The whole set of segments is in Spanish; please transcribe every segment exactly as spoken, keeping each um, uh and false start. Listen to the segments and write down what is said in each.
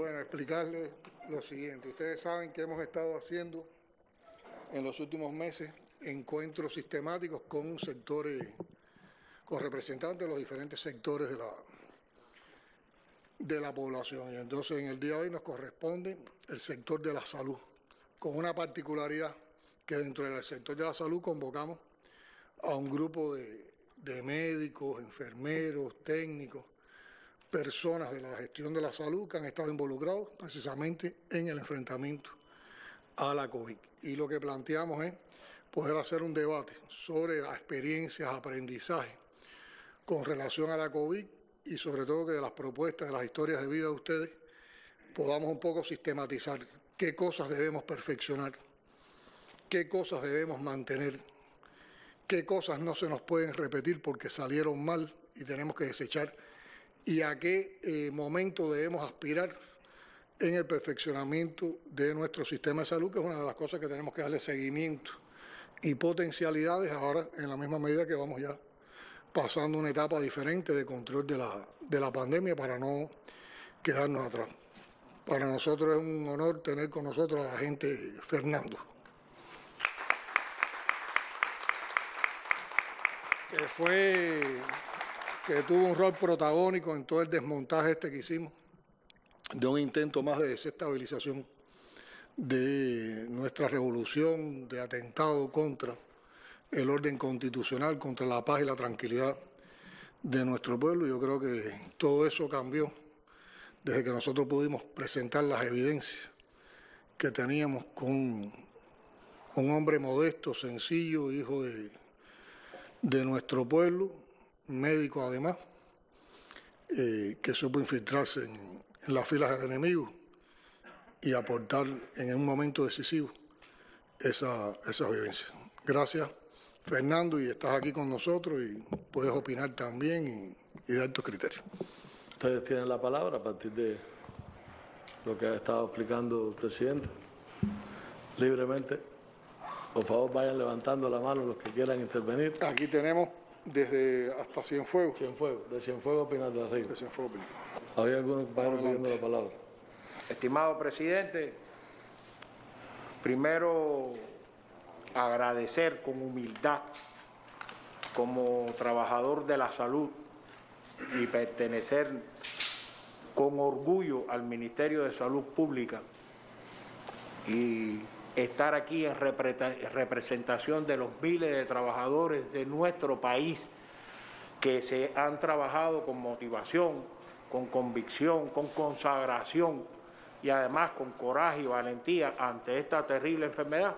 Bueno, explicarles lo siguiente. Ustedes saben que hemos estado haciendo en los últimos meses encuentros sistemáticos con sectores, con representantes de los diferentes sectores de la, de la población. Y entonces en el día de hoy nos corresponde el sector de la salud, con una particularidad que dentro del sector de la salud convocamos a un grupo de, de médicos, enfermeros, técnicos, personas de la gestión de la salud que han estado involucrados precisamente en el enfrentamiento a la COVID. Y lo que planteamos es poder hacer un debate sobre las experiencias, aprendizajes con relación a la COVID y sobre todo que de las propuestas, de las historias de vida de ustedes, podamos un poco sistematizar qué cosas debemos perfeccionar, qué cosas debemos mantener, qué cosas no se nos pueden repetir porque salieron mal y tenemos que desechar, y a qué eh, momento debemos aspirar en el perfeccionamiento de nuestro sistema de salud, que es una de las cosas que tenemos que darle seguimiento y potencialidades ahora en la misma medida que vamos ya pasando una etapa diferente de control de la, de la pandemia para no quedarnos atrás. Para nosotros es un honor tener con nosotros a la gente Fernando, que fue, que tuvo un rol protagónico en todo el desmontaje este que hicimos, de un intento más de desestabilización de nuestra revolución, de atentado contra el orden constitucional, contra la paz y la tranquilidad de nuestro pueblo. Yo creo que todo eso cambió desde que nosotros pudimos presentar las evidencias que teníamos con un hombre modesto, sencillo, hijo de, de nuestro pueblo, médico además, eh, que supo infiltrarse en, en las filas del enemigo y aportar en un momento decisivo esa, esa vivencia. Gracias, Fernando, y estás aquí con nosotros y puedes opinar también y, y dar tus criterios. Ustedes tienen la palabra a partir de lo que ha estado explicando el presidente. Libremente, por favor, vayan levantando la mano los que quieran intervenir. Aquí tenemos desde hasta Cienfuegos. Cienfuegos, de Cienfuegos a Pinar del Río. De Cienfuegos, Pinar. ¿Había algunos compañeros pidiendo la palabra? Estimado presidente, primero agradecer con humildad como trabajador de la salud y pertenecer con orgullo al Ministerio de Salud Pública y estar aquí en representación de los miles de trabajadores de nuestro país que se han trabajado con motivación, con convicción, con consagración y además con coraje y valentía ante esta terrible enfermedad.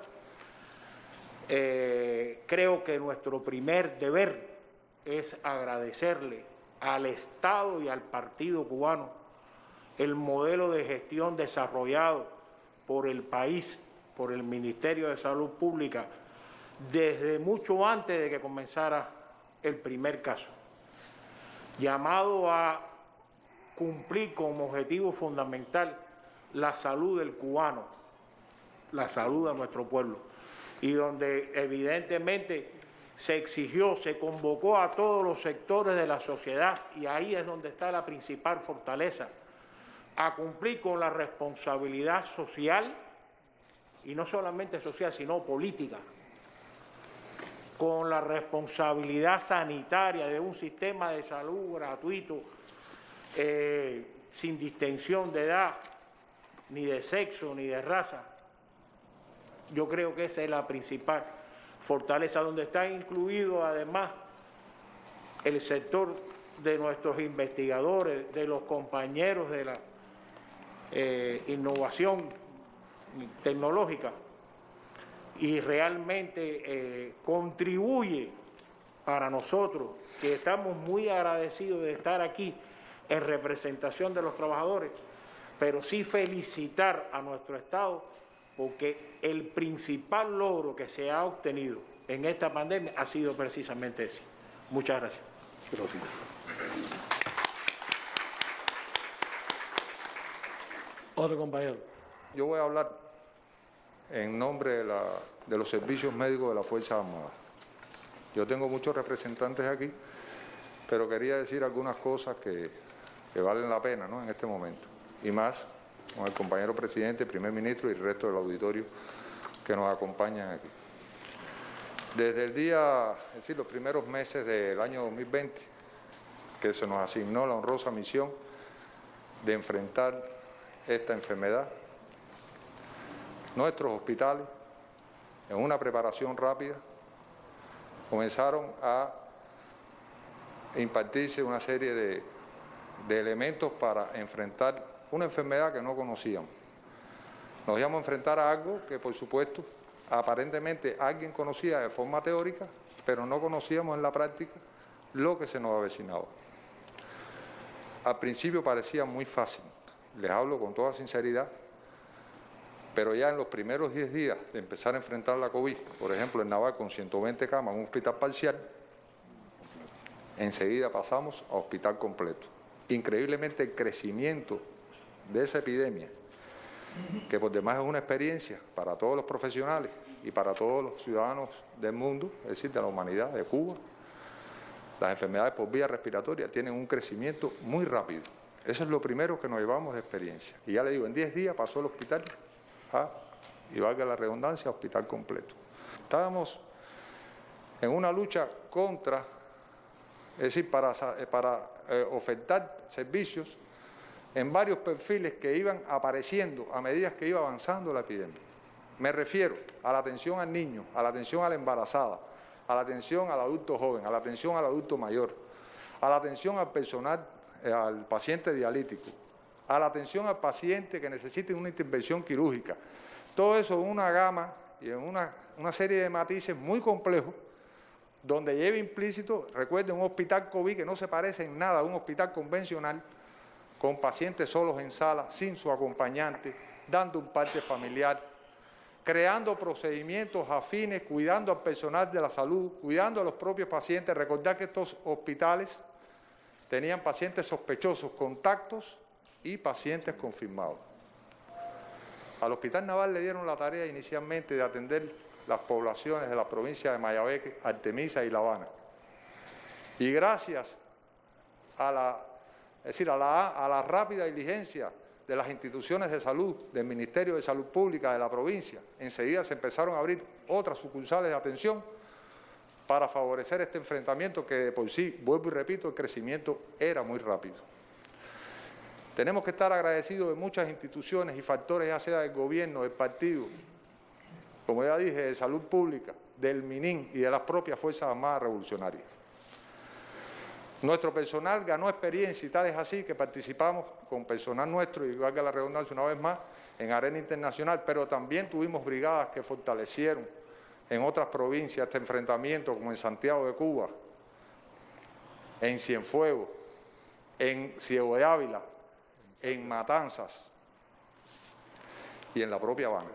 Eh, creo que nuestro primer deber es agradecerle al Estado y al Partido Cubano el modelo de gestión desarrollado por el país, por el Ministerio de Salud Pública, desde mucho antes de que comenzara el primer caso, llamado a cumplir como objetivo fundamental la salud del cubano, la salud de nuestro pueblo, y donde evidentemente se exigió, se convocó a todos los sectores de la sociedad, y ahí es donde está la principal fortaleza, a cumplir con la responsabilidad social, y no solamente social, sino política, con la responsabilidad sanitaria de un sistema de salud gratuito, eh, sin distinción de edad, ni de sexo, ni de raza. Yo creo que esa es la principal fortaleza, donde está incluido además el sector de nuestros investigadores, de los compañeros de la eh, innovación tecnológica, y realmente eh, contribuye para nosotros, que estamos muy agradecidos de estar aquí en representación de los trabajadores, pero sí felicitar a nuestro Estado, porque el principal logro que se ha obtenido en esta pandemia ha sido precisamente ese. Muchas gracias. Gracias. Otro compañero. Yo voy a hablar en nombre de, la, de los servicios médicos de la Fuerza Armada. Yo tengo muchos representantes aquí, pero quería decir algunas cosas que, que valen la pena, ¿no?, en este momento. Y más con el compañero presidente, primer ministro y el resto del auditorio que nos acompañan aquí. Desde el día, es decir, los primeros meses del año dos mil veinte, que se nos asignó la honrosa misión de enfrentar esta enfermedad, nuestros hospitales, en una preparación rápida, comenzaron a impartirse una serie de, de elementos para enfrentar una enfermedad que no conocíamos. Nos íbamos a enfrentar a algo que, por supuesto, aparentemente alguien conocía de forma teórica, pero no conocíamos en la práctica lo que se nos avecinaba. Al principio parecía muy fácil, les hablo con toda sinceridad, pero ya en los primeros diez días de empezar a enfrentar la COVID, por ejemplo en Naval con ciento veinte camas en un hospital parcial, enseguida pasamos a hospital completo. Increíblemente el crecimiento de esa epidemia, que por demás es una experiencia para todos los profesionales y para todos los ciudadanos del mundo, es decir, de la humanidad, de Cuba, las enfermedades por vía respiratoria tienen un crecimiento muy rápido. Eso es lo primero que nos llevamos de experiencia. Y ya le digo, en diez días pasó el hospital a, y valga la redundancia, hospital completo. Estábamos en una lucha contra, es decir, para, para eh, ofertar servicios en varios perfiles que iban apareciendo a medida que iba avanzando la epidemia. Me refiero a la atención al niño, a la atención a la embarazada, a la atención al adulto joven, a la atención al adulto mayor, a la atención al personal, eh, al paciente dialítico, a la atención al paciente que necesite una intervención quirúrgica. Todo eso en una gama y en una, una serie de matices muy complejos, donde lleva implícito, recuerden, un hospital COVID que no se parece en nada a un hospital convencional, con pacientes solos en sala, sin su acompañante, dando un parte familiar, creando procedimientos afines, cuidando al personal de la salud, cuidando a los propios pacientes. Recordar que estos hospitales tenían pacientes sospechosos, contactos y pacientes confirmados. Al Hospital Naval le dieron la tarea inicialmente de atender las poblaciones de la provincia de Mayabeque, Artemisa y La Habana. Y gracias a la, es decir, a la, a la rápida diligencia de las instituciones de salud, del Ministerio de Salud Pública de la provincia, enseguida se empezaron a abrir otras sucursales de atención para favorecer este enfrentamiento que de por sí, vuelvo y repito, el crecimiento era muy rápido. Tenemos que estar agradecidos de muchas instituciones y factores, ya sea del gobierno, del partido, como ya dije, de salud pública, del MININ y de las propias Fuerzas Armadas Revolucionarias. Nuestro personal ganó experiencia y tal es así que participamos con personal nuestro, y valga la redundancia una vez más, en arena internacional, pero también tuvimos brigadas que fortalecieron en otras provincias este enfrentamiento, como en Santiago de Cuba, en Cienfuegos, en Ciego de Ávila, en Matanzas y en la propia Habana.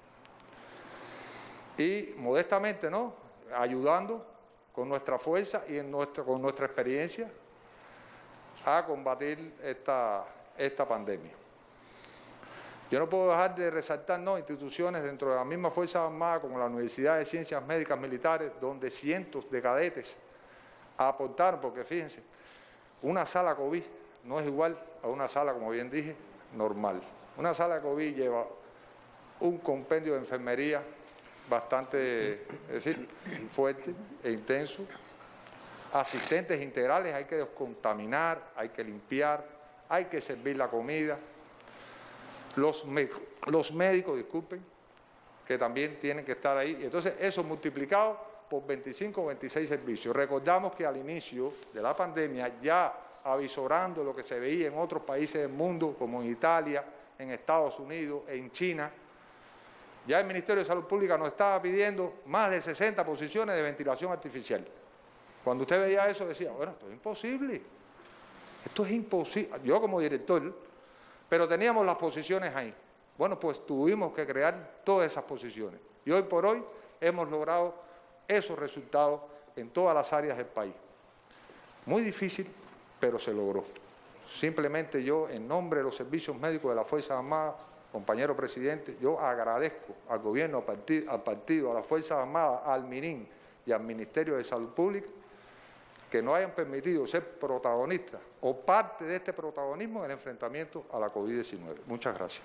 Y modestamente, ¿no?, ayudando con nuestra fuerza y en nuestra, con nuestra experiencia a combatir esta, esta pandemia. Yo no puedo dejar de resaltar, ¿no?, instituciones dentro de la misma Fuerza Armada, como la Universidad de Ciencias Médicas Militares, donde cientos de cadetes aportaron, porque fíjense, una sala COVID no es igual a una sala, como bien dije, normal. Una sala COVID lleva un compendio de enfermería bastante, es decir, fuerte e intenso, asistentes integrales, hay que descontaminar, hay que limpiar, hay que servir la comida, los, los médicos, disculpen, que también tienen que estar ahí. Entonces, eso multiplicado por veinticinco o veintiséis servicios. Recordamos que al inicio de la pandemia, ya avisorando lo que se veía en otros países del mundo, como en Italia, en Estados Unidos, en China, ya el Ministerio de Salud Pública nos estaba pidiendo más de sesenta posiciones de ventilación artificial. Cuando usted veía eso decía, bueno, esto es imposible, esto es imposible. Yo como director, pero teníamos las posiciones ahí. Bueno, pues tuvimos que crear todas esas posiciones. Y hoy por hoy hemos logrado esos resultados en todas las áreas del país. Muy difícil, pero se logró. Simplemente yo, en nombre de los servicios médicos de la Fuerza Armada, compañero presidente, yo agradezco al gobierno, al partido, al partido, a las Fuerzas Armadas, al MININ y al Ministerio de Salud Pública que no hayan permitido ser protagonistas o parte de este protagonismo en el enfrentamiento a la COVID diecinueve. Muchas gracias.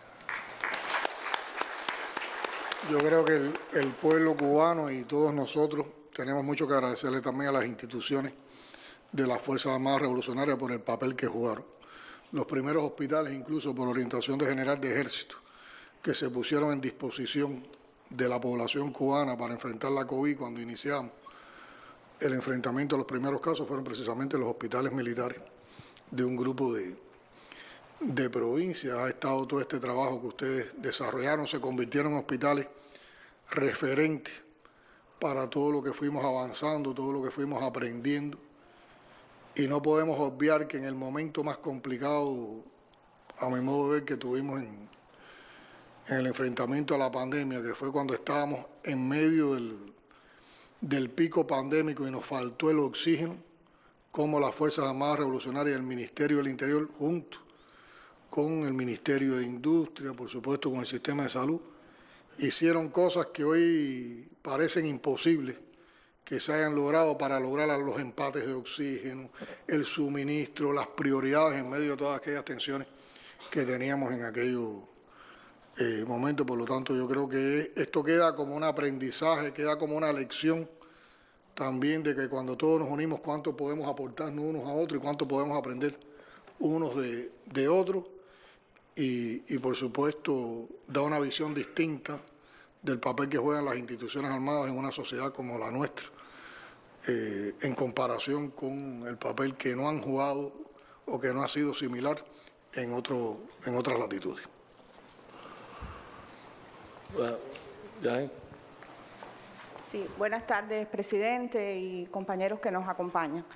Yo creo que el, el pueblo cubano y todos nosotros tenemos mucho que agradecerle también a las instituciones de las Fuerzas Armadas Revolucionarias por el papel que jugaron. Los primeros hospitales, incluso por orientación de General de Ejército, que se pusieron en disposición de la población cubana para enfrentar la COVID cuando iniciamos el enfrentamiento a los primeros casos, fueron precisamente los hospitales militares de un grupo de, de provincias. Ha estado todo este trabajo que ustedes desarrollaron, se convirtieron en hospitales referentes para todo lo que fuimos avanzando, todo lo que fuimos aprendiendo. Y no podemos obviar que en el momento más complicado, a mi modo de ver, que tuvimos en, en el enfrentamiento a la pandemia, que fue cuando estábamos en medio del, del pico pandémico y nos faltó el oxígeno, como las Fuerzas Armadas Revolucionarias y el Ministerio del Interior, junto con el Ministerio de Industria, por supuesto con el sistema de salud, hicieron cosas que hoy parecen imposibles que se hayan logrado para lograr los empates de oxígeno, el suministro, las prioridades en medio de todas aquellas tensiones que teníamos en aquellos eh, momentos. Por lo tanto, yo creo que esto queda como un aprendizaje, queda como una lección también de que cuando todos nos unimos, cuánto podemos aportarnos unos a otros y cuánto podemos aprender unos de, de otros. Y, y, por supuesto, da una visión distinta del papel que juegan las instituciones armadas en una sociedad como la nuestra, eh, en comparación con el papel que no han jugado o que no ha sido similar en, otro, en otras latitudes. Bueno, ya. Sí, buenas tardes, presidente y compañeros que nos acompañan.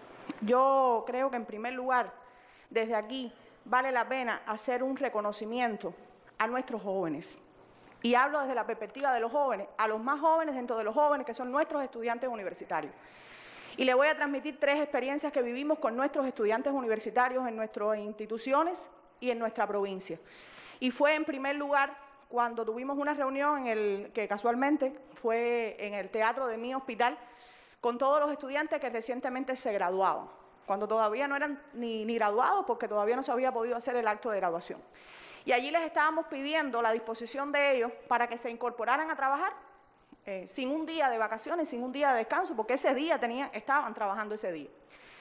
Yo creo que, en primer lugar, desde aquí vale la pena hacer un reconocimiento a nuestros jóvenes. Y hablo desde la perspectiva de los jóvenes, a los más jóvenes dentro de los jóvenes, que son nuestros estudiantes universitarios. Y le voy a transmitir tres experiencias que vivimos con nuestros estudiantes universitarios en nuestras instituciones y en nuestra provincia. Y fue, en primer lugar, cuando tuvimos una reunión en el, que casualmente fue en el teatro de mi hospital, con todos los estudiantes que recientemente se graduaban, cuando todavía no eran ni, ni graduados, porque todavía no se había podido hacer el acto de graduación. Y allí les estábamos pidiendo la disposición de ellos para que se incorporaran a trabajar eh, sin un día de vacaciones, sin un día de descanso, porque ese día tenían, estaban trabajando ese día.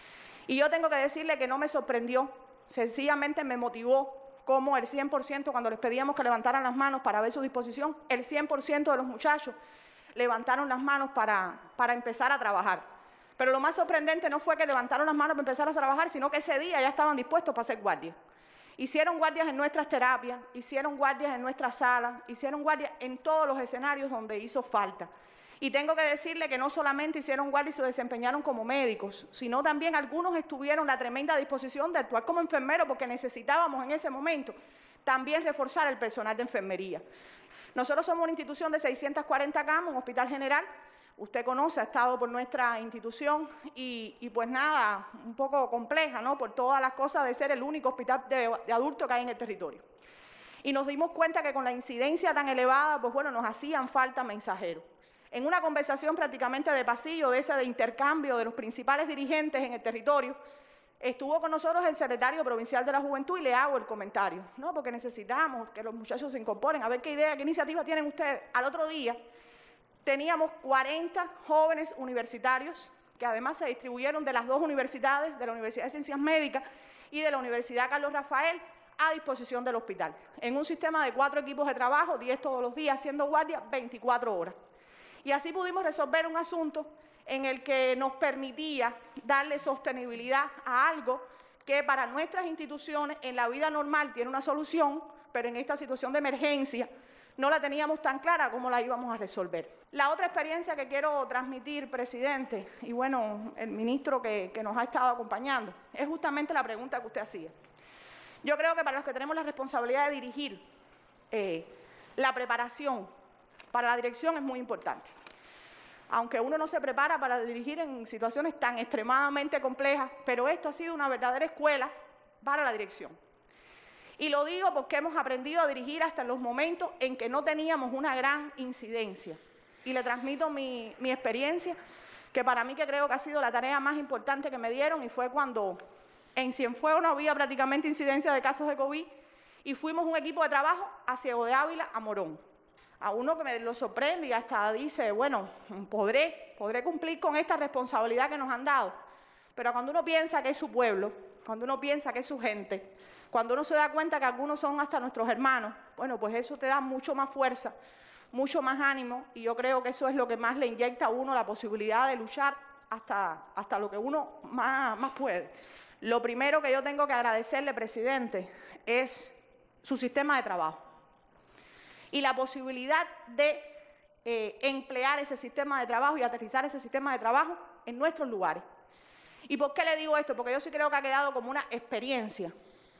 Y yo tengo que decirle que no me sorprendió, sencillamente me motivó como el cien por ciento, cuando les pedíamos que levantaran las manos para ver su disposición, el cien por ciento de los muchachos levantaron las manos para, para empezar a trabajar. Pero lo más sorprendente no fue que levantaron las manos para empezar a trabajar, sino que ese día ya estaban dispuestos para hacer guardias. Hicieron guardias en nuestras terapias, hicieron guardias en nuestras salas, hicieron guardias en todos los escenarios donde hizo falta. Y tengo que decirle que no solamente hicieron guardias y se desempeñaron como médicos, sino también algunos estuvieron la tremenda disposición de actuar como enfermeros, porque necesitábamos en ese momento también reforzar el personal de enfermería. Nosotros somos una institución de seiscientas cuarenta camas, un hospital general. Usted conoce, ha estado por nuestra institución y, y pues nada, un poco compleja, ¿no? Por todas las cosas de ser el único hospital de, de adultos que hay en el territorio. Y nos dimos cuenta que con la incidencia tan elevada, pues bueno, nos hacían falta mensajeros. En una conversación prácticamente de pasillo, de ese de intercambio de los principales dirigentes en el territorio, estuvo con nosotros el secretario provincial de la Juventud y le hago el comentario, ¿no? Porque necesitamos que los muchachos se incorporen, a ver qué idea, qué iniciativa tienen ustedes. Al otro día teníamos cuarenta jóvenes universitarios que además se distribuyeron de las dos universidades, de la Universidad de Ciencias Médicas y de la Universidad Carlos Rafael, a disposición del hospital, en un sistema de cuatro equipos de trabajo, diez todos los días, haciendo guardia veinticuatro horas. Y así pudimos resolver un asunto en el que nos permitía darle sostenibilidad a algo que para nuestras instituciones en la vida normal tiene una solución, pero en esta situación de emergencia no la teníamos tan clara como la íbamos a resolver. La otra experiencia que quiero transmitir, presidente, y bueno, el ministro que, que nos ha estado acompañando, es justamente la pregunta que usted hacía. Yo creo que para los que tenemos la responsabilidad de dirigir, eh, la preparación para la dirección es muy importante. Aunque uno no se prepara para dirigir en situaciones tan extremadamente complejas, pero esto ha sido una verdadera escuela para la dirección. Y lo digo porque hemos aprendido a dirigir hasta en los momentos en que no teníamos una gran incidencia. Y le transmito mi, mi experiencia que para mí que creo que ha sido la tarea más importante que me dieron, y fue cuando en Cienfuegos no había prácticamente incidencia de casos de COVID y fuimos un equipo de trabajo a Ciego de Ávila, a Morón. A uno que me lo sorprende y hasta dice, bueno, podré, podré cumplir con esta responsabilidad que nos han dado. Pero cuando uno piensa que es su pueblo, cuando uno piensa que es su gente, cuando uno se da cuenta que algunos son hasta nuestros hermanos, bueno, pues eso te da mucho más fuerza, mucho más ánimo, y yo creo que eso es lo que más le inyecta a uno la posibilidad de luchar hasta, hasta lo que uno más, más puede. Lo primero que yo tengo que agradecerle, presidente, es su sistema de trabajo y la posibilidad de eh, emplear ese sistema de trabajo y aterrizar ese sistema de trabajo en nuestros lugares. ¿Y por qué le digo esto? Porque yo sí creo que ha quedado como una experiencia,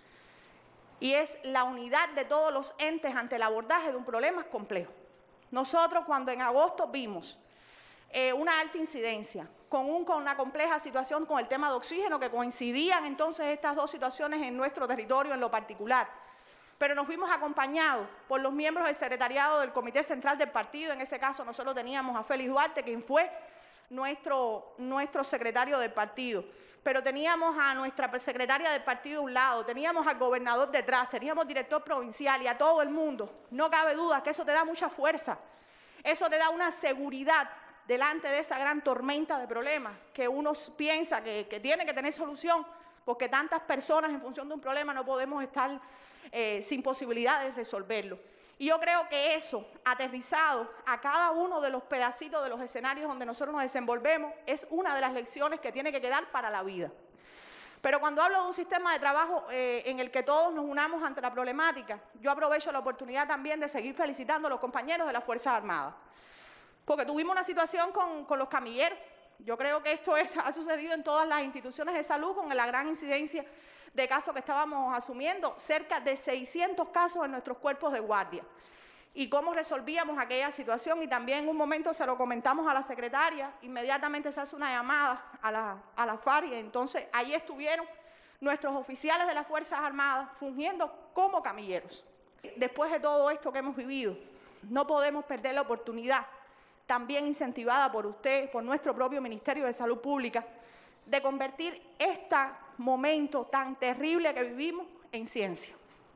y es la unidad de todos los entes ante el abordaje de un problema complejo. Nosotros, cuando en agosto vimos eh, una alta incidencia, con, un, con una compleja situación con el tema de oxígeno, que coincidían entonces estas dos situaciones en nuestro territorio en lo particular, pero nos vimos acompañados por los miembros del secretariado del Comité Central del Partido. En ese caso nosotros teníamos a Félix Duarte, quien fue nuestro, nuestro secretario del partido, pero teníamos a nuestra secretaria del partido a un lado, teníamos al gobernador detrás, teníamos director provincial y a todo el mundo. No cabe duda que eso te da mucha fuerza, eso te da una seguridad delante de esa gran tormenta de problemas que uno piensa que, que tiene que tener solución, porque tantas personas en función de un problema no podemos estar eh, sin posibilidad de resolverlo. Y yo creo que eso, aterrizado a cada uno de los pedacitos de los escenarios donde nosotros nos desenvolvemos, es una de las lecciones que tiene que quedar para la vida. Pero cuando hablo de un sistema de trabajo eh, en el que todos nos unamos ante la problemática, yo aprovecho la oportunidad también de seguir felicitando a los compañeros de las Fuerzas Armadas, porque tuvimos una situación con, con los camilleros. Yo creo que esto es, ha sucedido en todas las instituciones de salud, con la gran incidencia de casos que estábamos asumiendo, cerca de seiscientos casos en nuestros cuerpos de guardia. Y cómo resolvíamos aquella situación, y también en un momento se lo comentamos a la secretaria, inmediatamente se hace una llamada a la, a la FARC, y entonces ahí estuvieron nuestros oficiales de las Fuerzas Armadas fungiendo como camilleros. Después de todo esto que hemos vivido, no podemos perder la oportunidad, también incentivada por usted, por nuestro propio Ministerio de Salud Pública, de convertir este momento tan terrible que vivimos en ciencia.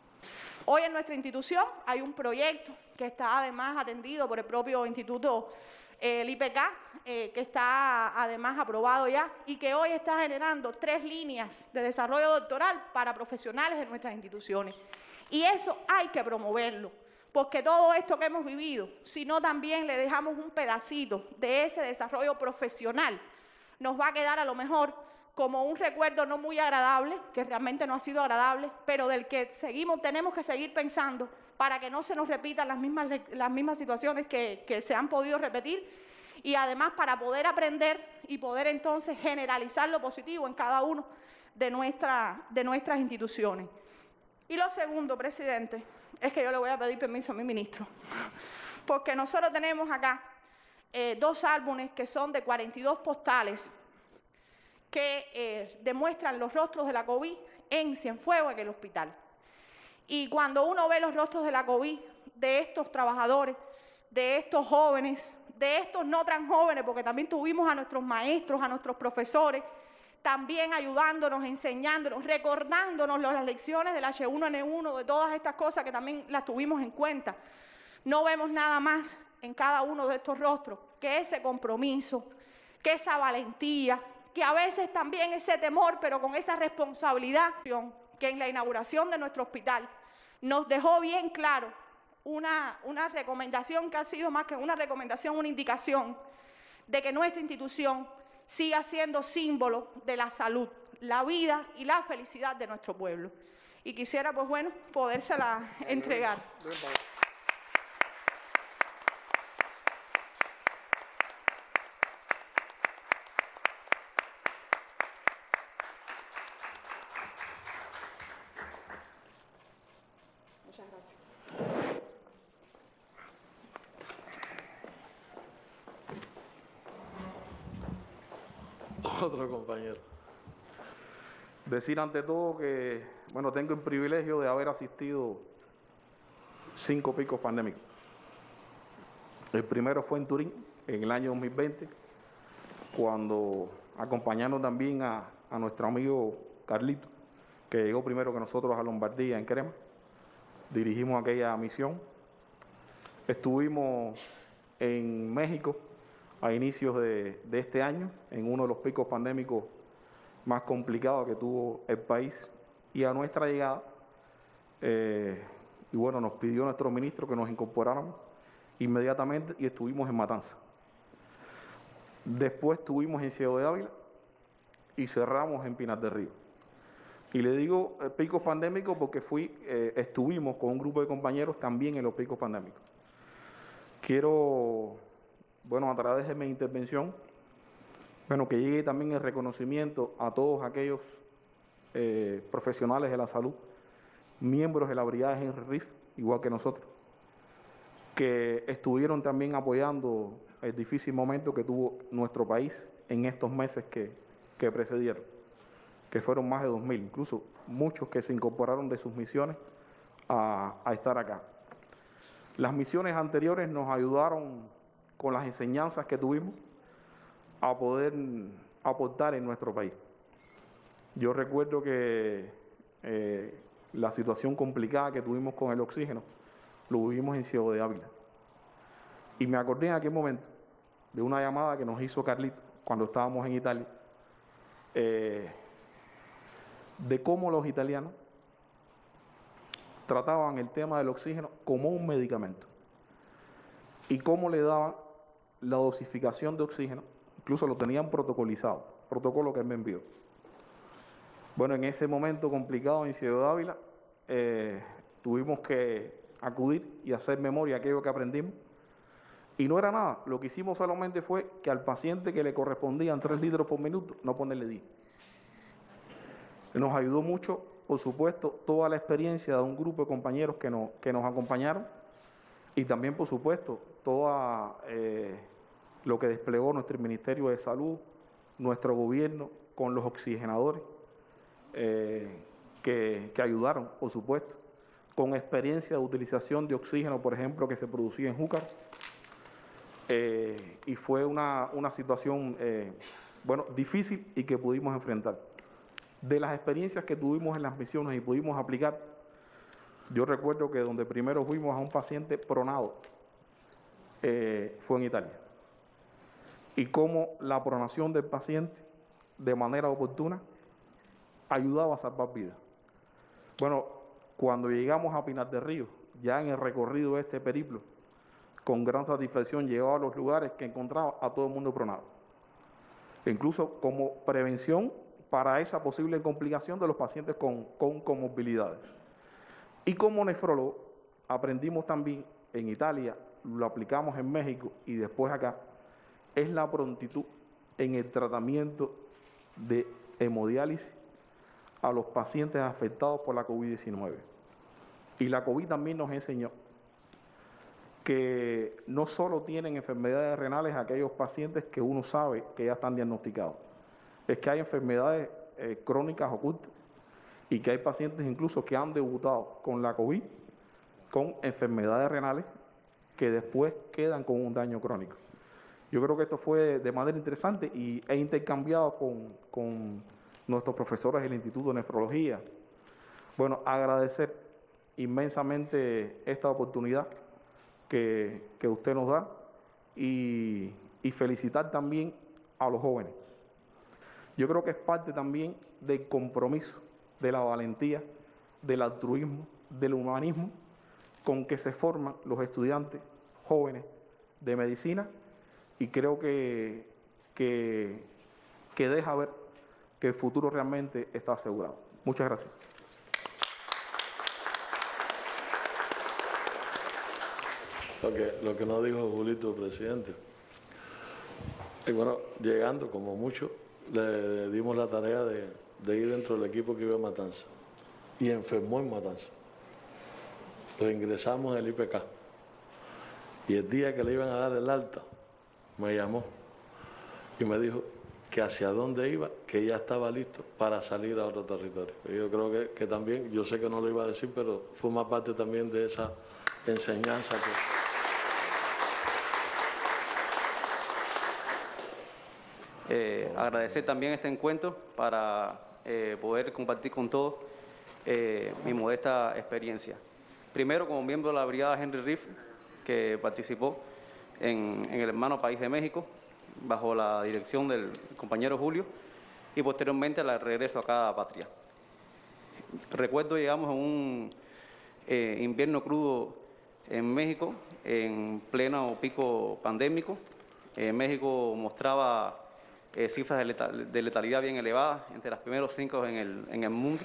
Hoy en nuestra institución hay un proyecto que está además atendido por el propio Instituto, eh, el I P K, eh, que está además aprobado ya, y que hoy está generando tres líneas de desarrollo doctoral para profesionales de nuestras instituciones. Y eso hay que promoverlo, porque todo esto que hemos vivido, si no también le dejamos un pedacito de ese desarrollo profesional, nos va a quedar a lo mejor como un recuerdo no muy agradable, que realmente no ha sido agradable, pero del que seguimos, tenemos que seguir pensando para que no se nos repitan las mismas, las mismas situaciones que, que se han podido repetir, y además para poder aprender y poder entonces generalizar lo positivo en cada uno de, nuestra, de nuestras instituciones. Y lo segundo, presidente, es que yo le voy a pedir permiso a mi ministro, porque nosotros tenemos acá eh, dos álbumes que son de cuarenta y dos postales que eh, demuestran los rostros de la COVID en Cienfuegos, en el hospital. Y cuando uno ve los rostros de la COVID, de estos trabajadores, de estos jóvenes, de estos no tan jóvenes, porque también tuvimos a nuestros maestros, a nuestros profesores, también ayudándonos, enseñándonos, recordándonos las lecciones del H uno N uno, de todas estas cosas que también las tuvimos en cuenta. No vemos nada más en cada uno de estos rostros que ese compromiso, que esa valentía, que a veces también ese temor, pero con esa responsabilidad, que en la inauguración de nuestro hospital nos dejó bien claro una, una recomendación que ha sido más que una recomendación, una indicación de que nuestra institución siga siendo símbolo de la salud, la vida y la felicidad de nuestro pueblo. Y quisiera, pues bueno, podérsela entregar. Muchas gracias. Otro compañero. Decir ante todo que, bueno, tengo el privilegio de haber asistido cinco picos pandémicos. El primero fue en Turín, en el año dos mil veinte, cuando acompañando también a, a nuestro amigo Carlito, que llegó primero que nosotros a Lombardía en Crema, dirigimos aquella misión. Estuvimos en México a inicios de, de este año, en uno de los picos pandémicos más complicados que tuvo el país, y a nuestra llegada, eh, y bueno, nos pidió nuestro ministro que nos incorporáramos inmediatamente y estuvimos en Matanza. Después estuvimos en Ciego de Ávila y cerramos en Pinar del Río. Y le digo eh, picos pandémicos porque fui, eh, estuvimos con un grupo de compañeros también en los picos pandémicos. Quiero, bueno, a través de mi intervención, bueno, que llegue también el reconocimiento a todos aquellos eh, profesionales de la salud, miembros de la Brigada Henry Riff, igual que nosotros, que estuvieron también apoyando el difícil momento que tuvo nuestro país en estos meses que, que precedieron, que fueron más de dos mil, incluso muchos que se incorporaron de sus misiones a, a estar acá. Las misiones anteriores nos ayudaron con las enseñanzas que tuvimos a poder aportar en nuestro país. Yo recuerdo que eh, la situación complicada que tuvimos con el oxígeno lo vivimos en Ciego de Ávila. Y me acordé en aquel momento de una llamada que nos hizo Carlito cuando estábamos en Italia, eh, de cómo los italianos trataban el tema del oxígeno como un medicamento y cómo le daban la dosificación de oxígeno, incluso lo tenían protocolizado, protocolo que él me envió. Bueno, en ese momento complicado en Ciego de Ávila, eh, tuvimos que acudir y hacer memoria aquello que aprendimos. Y no era nada, lo que hicimos solamente fue que al paciente que le correspondían tres litros por minuto, no ponerle diez. Nos ayudó mucho, por supuesto, toda la experiencia de un grupo de compañeros que nos, que nos acompañaron y también, por supuesto, todo eh, lo que desplegó nuestro Ministerio de Salud, nuestro gobierno, con los oxigenadores, eh, que, que ayudaron, por supuesto, con experiencia de utilización de oxígeno, por ejemplo, que se producía en Júcar. Eh, y fue una, una situación, eh, bueno, difícil y que pudimos enfrentar. De las experiencias que tuvimos en las misiones y pudimos aplicar, yo recuerdo que donde primero fuimos a un paciente pronado eh, fue en Italia. Y cómo la pronación del paciente, de manera oportuna, ayudaba a salvar vidas. Bueno, cuando llegamos a Pinar del Río, ya en el recorrido de este periplo, con gran satisfacción llegaba a los lugares que encontraba a todo el mundo pronado. Incluso como prevención para esa posible complicación de los pacientes con, con comorbilidades. Y como nefrólogo, aprendimos también en Italia, lo aplicamos en México y después acá, es la prontitud en el tratamiento de hemodiálisis a los pacientes afectados por la COVID diecinueve. Y la COVID también nos enseñó que no solo tienen enfermedades renales aquellos pacientes que uno sabe que ya están diagnosticados, es que hay enfermedades eh, crónicas ocultas y que hay pacientes incluso que han debutado con la COVID con enfermedades renales que después quedan con un daño crónico. Yo creo que esto fue de manera interesante y he intercambiado con, con nuestros profesores del Instituto de Nefrología. Bueno, agradecer inmensamente esta oportunidad que, que usted nos da y, y felicitar también a los jóvenes. Yo creo que es parte también del compromiso, de la valentía, del altruismo, del humanismo con que se forman los estudiantes jóvenes de medicina y creo que, que, que deja ver que el futuro realmente está asegurado. Muchas gracias. Lo que, lo que nos dijo Julito, presidente. Y bueno, llegando como mucho, le dimos la tarea de, de ir dentro del equipo que iba a Matanza. Y enfermó en Matanza. Lo ingresamos en el I P K. Y el día que le iban a dar el alta, me llamó y me dijo que hacia dónde iba, que ya estaba listo para salir a otro territorio. Y yo creo que, que también, yo sé que no lo iba a decir, pero forma parte también de esa enseñanza que... Eh, agradecer también este encuentro para eh, poder compartir con todos eh, mi modesta experiencia. Primero, como miembro de la brigada Henry Riff, que participó en, en el hermano país de México, bajo la dirección del compañero Julio, y posteriormente al regreso acá a Patria. Recuerdo, llegamos a un eh, invierno crudo en México, en pleno pico pandémico. Eh, México mostraba eh, cifras de, letal, de letalidad bien elevadas, entre las primeros cinco en el, en el mundo.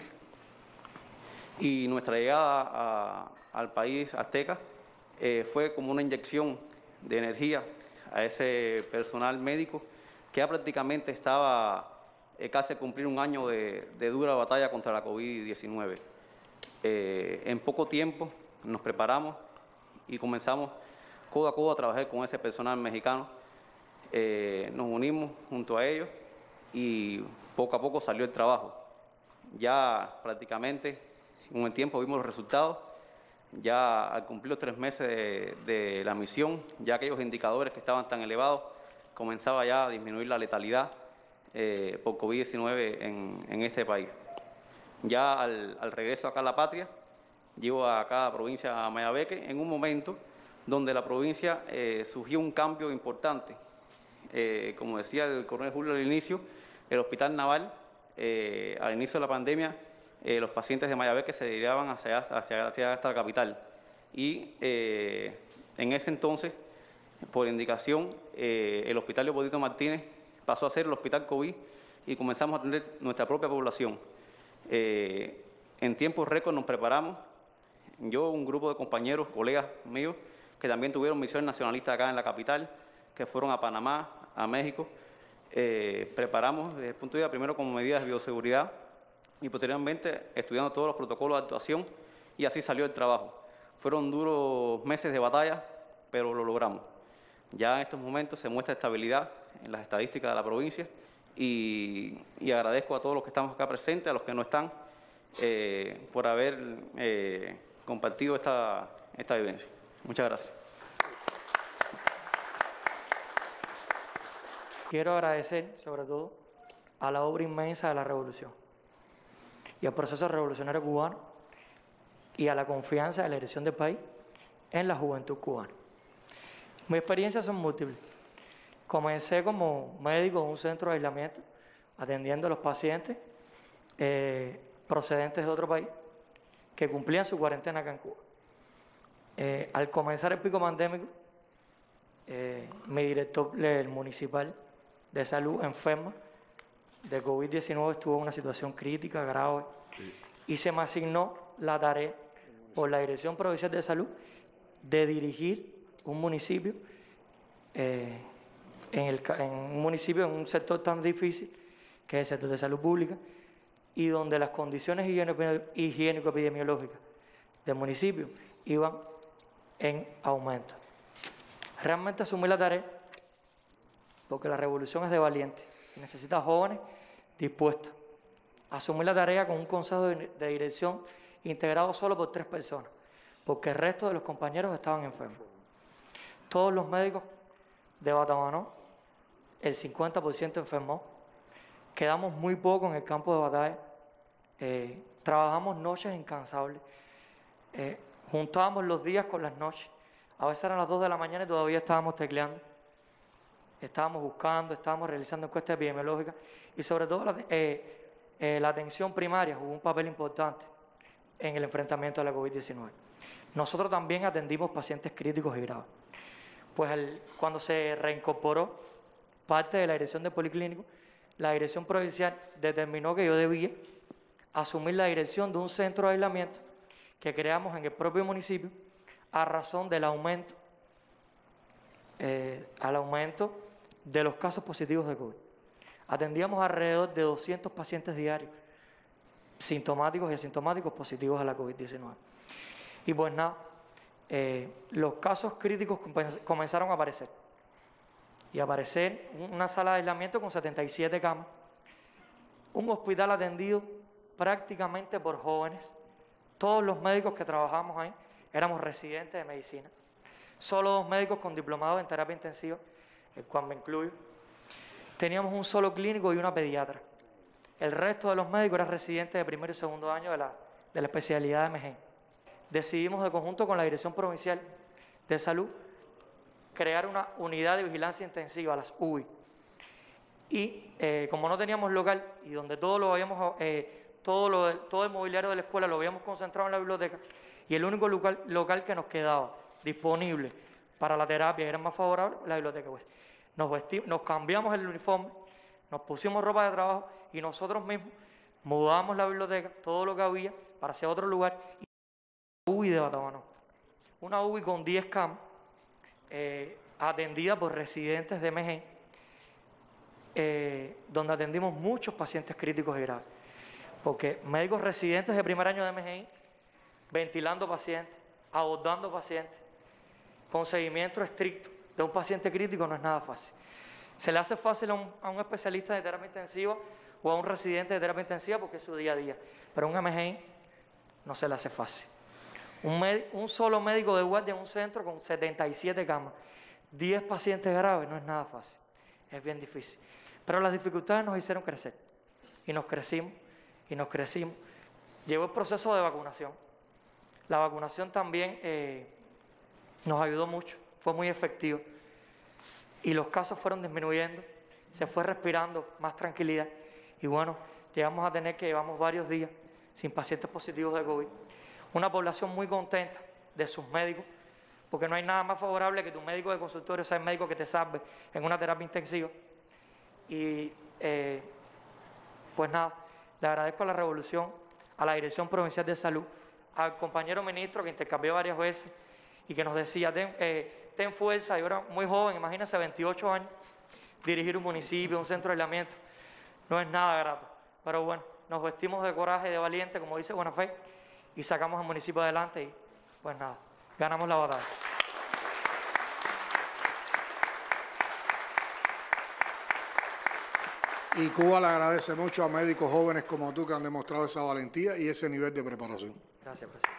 Y nuestra llegada a, al país azteca eh, fue como una inyección de energía a ese personal médico que ya prácticamente estaba eh, casi a cumplir un año de, de dura batalla contra la COVID diecinueve. Eh, en poco tiempo nos preparamos y comenzamos codo a codo a trabajar con ese personal mexicano. Eh, nos unimos junto a ellos y poco a poco salió el trabajo. Ya prácticamente en un tiempo vimos los resultados. Ya al cumplir los tres meses de, de la misión, ya aquellos indicadores que estaban tan elevados, comenzaba ya a disminuir la letalidad eh, por COVID diecinueve en, en este país. Ya al, al regreso acá a la patria, llego acá a la provincia de Mayabeque, en un momento donde la provincia eh, surgió un cambio importante. Eh, como decía el coronel Julio al inicio, el Hospital Naval, eh, al inicio de la pandemia, Eh, los pacientes de Mayabeque se derivaban hacia, hacia, hacia esta capital. Y eh, en ese entonces, por indicación, eh, el Hospital Leopoldino Martínez pasó a ser el Hospital COVID y comenzamos a atender nuestra propia población. Eh, en tiempos récord nos preparamos, yo, un grupo de compañeros, colegas míos, que también tuvieron misiones nacionalistas acá en la capital, que fueron a Panamá, a México. Eh, preparamos desde el punto de vista, primero como medidas de bioseguridad, y posteriormente estudiando todos los protocolos de actuación, y así salió el trabajo. Fueron duros meses de batalla, pero lo logramos. Ya en estos momentos se muestra estabilidad en las estadísticas de la provincia y, y agradezco a todos los que estamos acá presentes, a los que no están, eh, por haber eh, compartido esta, esta vivencia. Muchas gracias. Quiero agradecer, sobre todo, a la obra inmensa de la revolución y al proceso revolucionario cubano y a la confianza de la elección del país en la juventud cubana. Mis experiencias son múltiples. Comencé como médico en un centro de aislamiento, atendiendo a los pacientes eh, procedentes de otro país que cumplían su cuarentena acá en Cuba. Eh, al comenzar el pico pandémico, eh, mi director el municipal de salud enferma de COVID diecinueve estuvo en una situación crítica, grave, sí. Y se me asignó la tarea por la Dirección Provincial de Salud de dirigir un municipio, eh, en, el, en un municipio, en un sector tan difícil que es el sector de salud pública, y donde las condiciones higiénico-epidemiológicas del municipio iban en aumento. Realmente asumí la tarea porque la revolución es de valientes y necesita jóvenes dispuestos. Asumí la tarea con un consejo de, de dirección integrado solo por tres personas, porque el resto de los compañeros estaban enfermos. Todos los médicos de Batabanó, el cincuenta por ciento enfermó. Quedamos muy poco en el campo de batalla. Eh, trabajamos noches incansables. Eh, juntábamos los días con las noches. A veces eran las dos de la mañana y todavía estábamos tecleando. Estábamos buscando, estábamos realizando encuestas epidemiológicas y sobre todo la, eh, eh, la atención primaria jugó un papel importante en el enfrentamiento a la COVID diecinueve. Nosotros también atendimos pacientes críticos y graves. Pues el, cuando se reincorporó parte de la dirección de policlínico, la dirección provincial determinó que yo debía asumir la dirección de un centro de aislamiento que creamos en el propio municipio a razón del aumento, eh, al aumento de los casos positivos de COVID. Atendíamos alrededor de doscientos pacientes diarios, sintomáticos y asintomáticos positivos a la COVID diecinueve. Y pues nada, eh, los casos críticos comenzaron a aparecer. Y aparecer una sala de aislamiento con setenta y siete camas, un hospital atendido prácticamente por jóvenes. Todos los médicos que trabajamos ahí éramos residentes de medicina. Solo dos médicos con diplomados en terapia intensiva, el cual me incluyo. teníamos un solo clínico y una pediatra. El resto de los médicos eran residentes de primero y segundo año de la, de la especialidad de emergencia. Decidimos de conjunto con la Dirección Provincial de Salud crear una unidad de vigilancia intensiva, las U B I. Y eh, como no teníamos local y donde todo lo habíamos, eh, todo, lo, todo el mobiliario de la escuela lo habíamos concentrado en la biblioteca, y el único local, local que nos quedaba disponible para la terapia era más favorable, la biblioteca. Pues. Nos, vestimos, nos cambiamos el uniforme, nos pusimos ropa de trabajo y nosotros mismos mudamos la biblioteca, todo lo que había, para hacer otro lugar, y una U B I de Batabanó. Una U B I con diez camas, eh, atendida por residentes de M G, eh, donde atendimos muchos pacientes críticos y graves. Porque médicos residentes de primer año de M G I, ventilando pacientes, abordando pacientes, con seguimiento estricto de un paciente crítico no es nada fácil. Se le hace fácil a un, a un especialista de terapia intensiva o a un residente de terapia intensiva porque es su día a día, pero a un M G I no se le hace fácil. Un, un solo médico de guardia en un centro con setenta y siete camas, diez pacientes graves, no es nada fácil, es bien difícil. Pero las dificultades nos hicieron crecer y nos crecimos y nos crecimos. Llegó el proceso de vacunación. La vacunación también eh, nos ayudó mucho, fue muy efectivo y los casos fueron disminuyendo, se fue respirando más tranquilidad y bueno, llegamos a tener que llevamos varios días sin pacientes positivos de COVID. Una población muy contenta de sus médicos, porque no hay nada más favorable que tu médico de consultorio sea el médico que te salve en una terapia intensiva. Y eh, pues nada, le agradezco a la Revolución, a la Dirección Provincial de Salud, al compañero ministro que intercambió varias veces y que nos decía, ten, eh, ten fuerza, yo era muy joven, imagínense, veintiocho años, dirigir un municipio, un centro de aislamiento, no es nada grato, pero bueno, nos vestimos de coraje y de valiente, como dice Buena Fe, y sacamos al municipio adelante y pues nada, ganamos la batalla. Y Cuba le agradece mucho a médicos jóvenes como tú que han demostrado esa valentía y ese nivel de preparación. Gracias, presidente.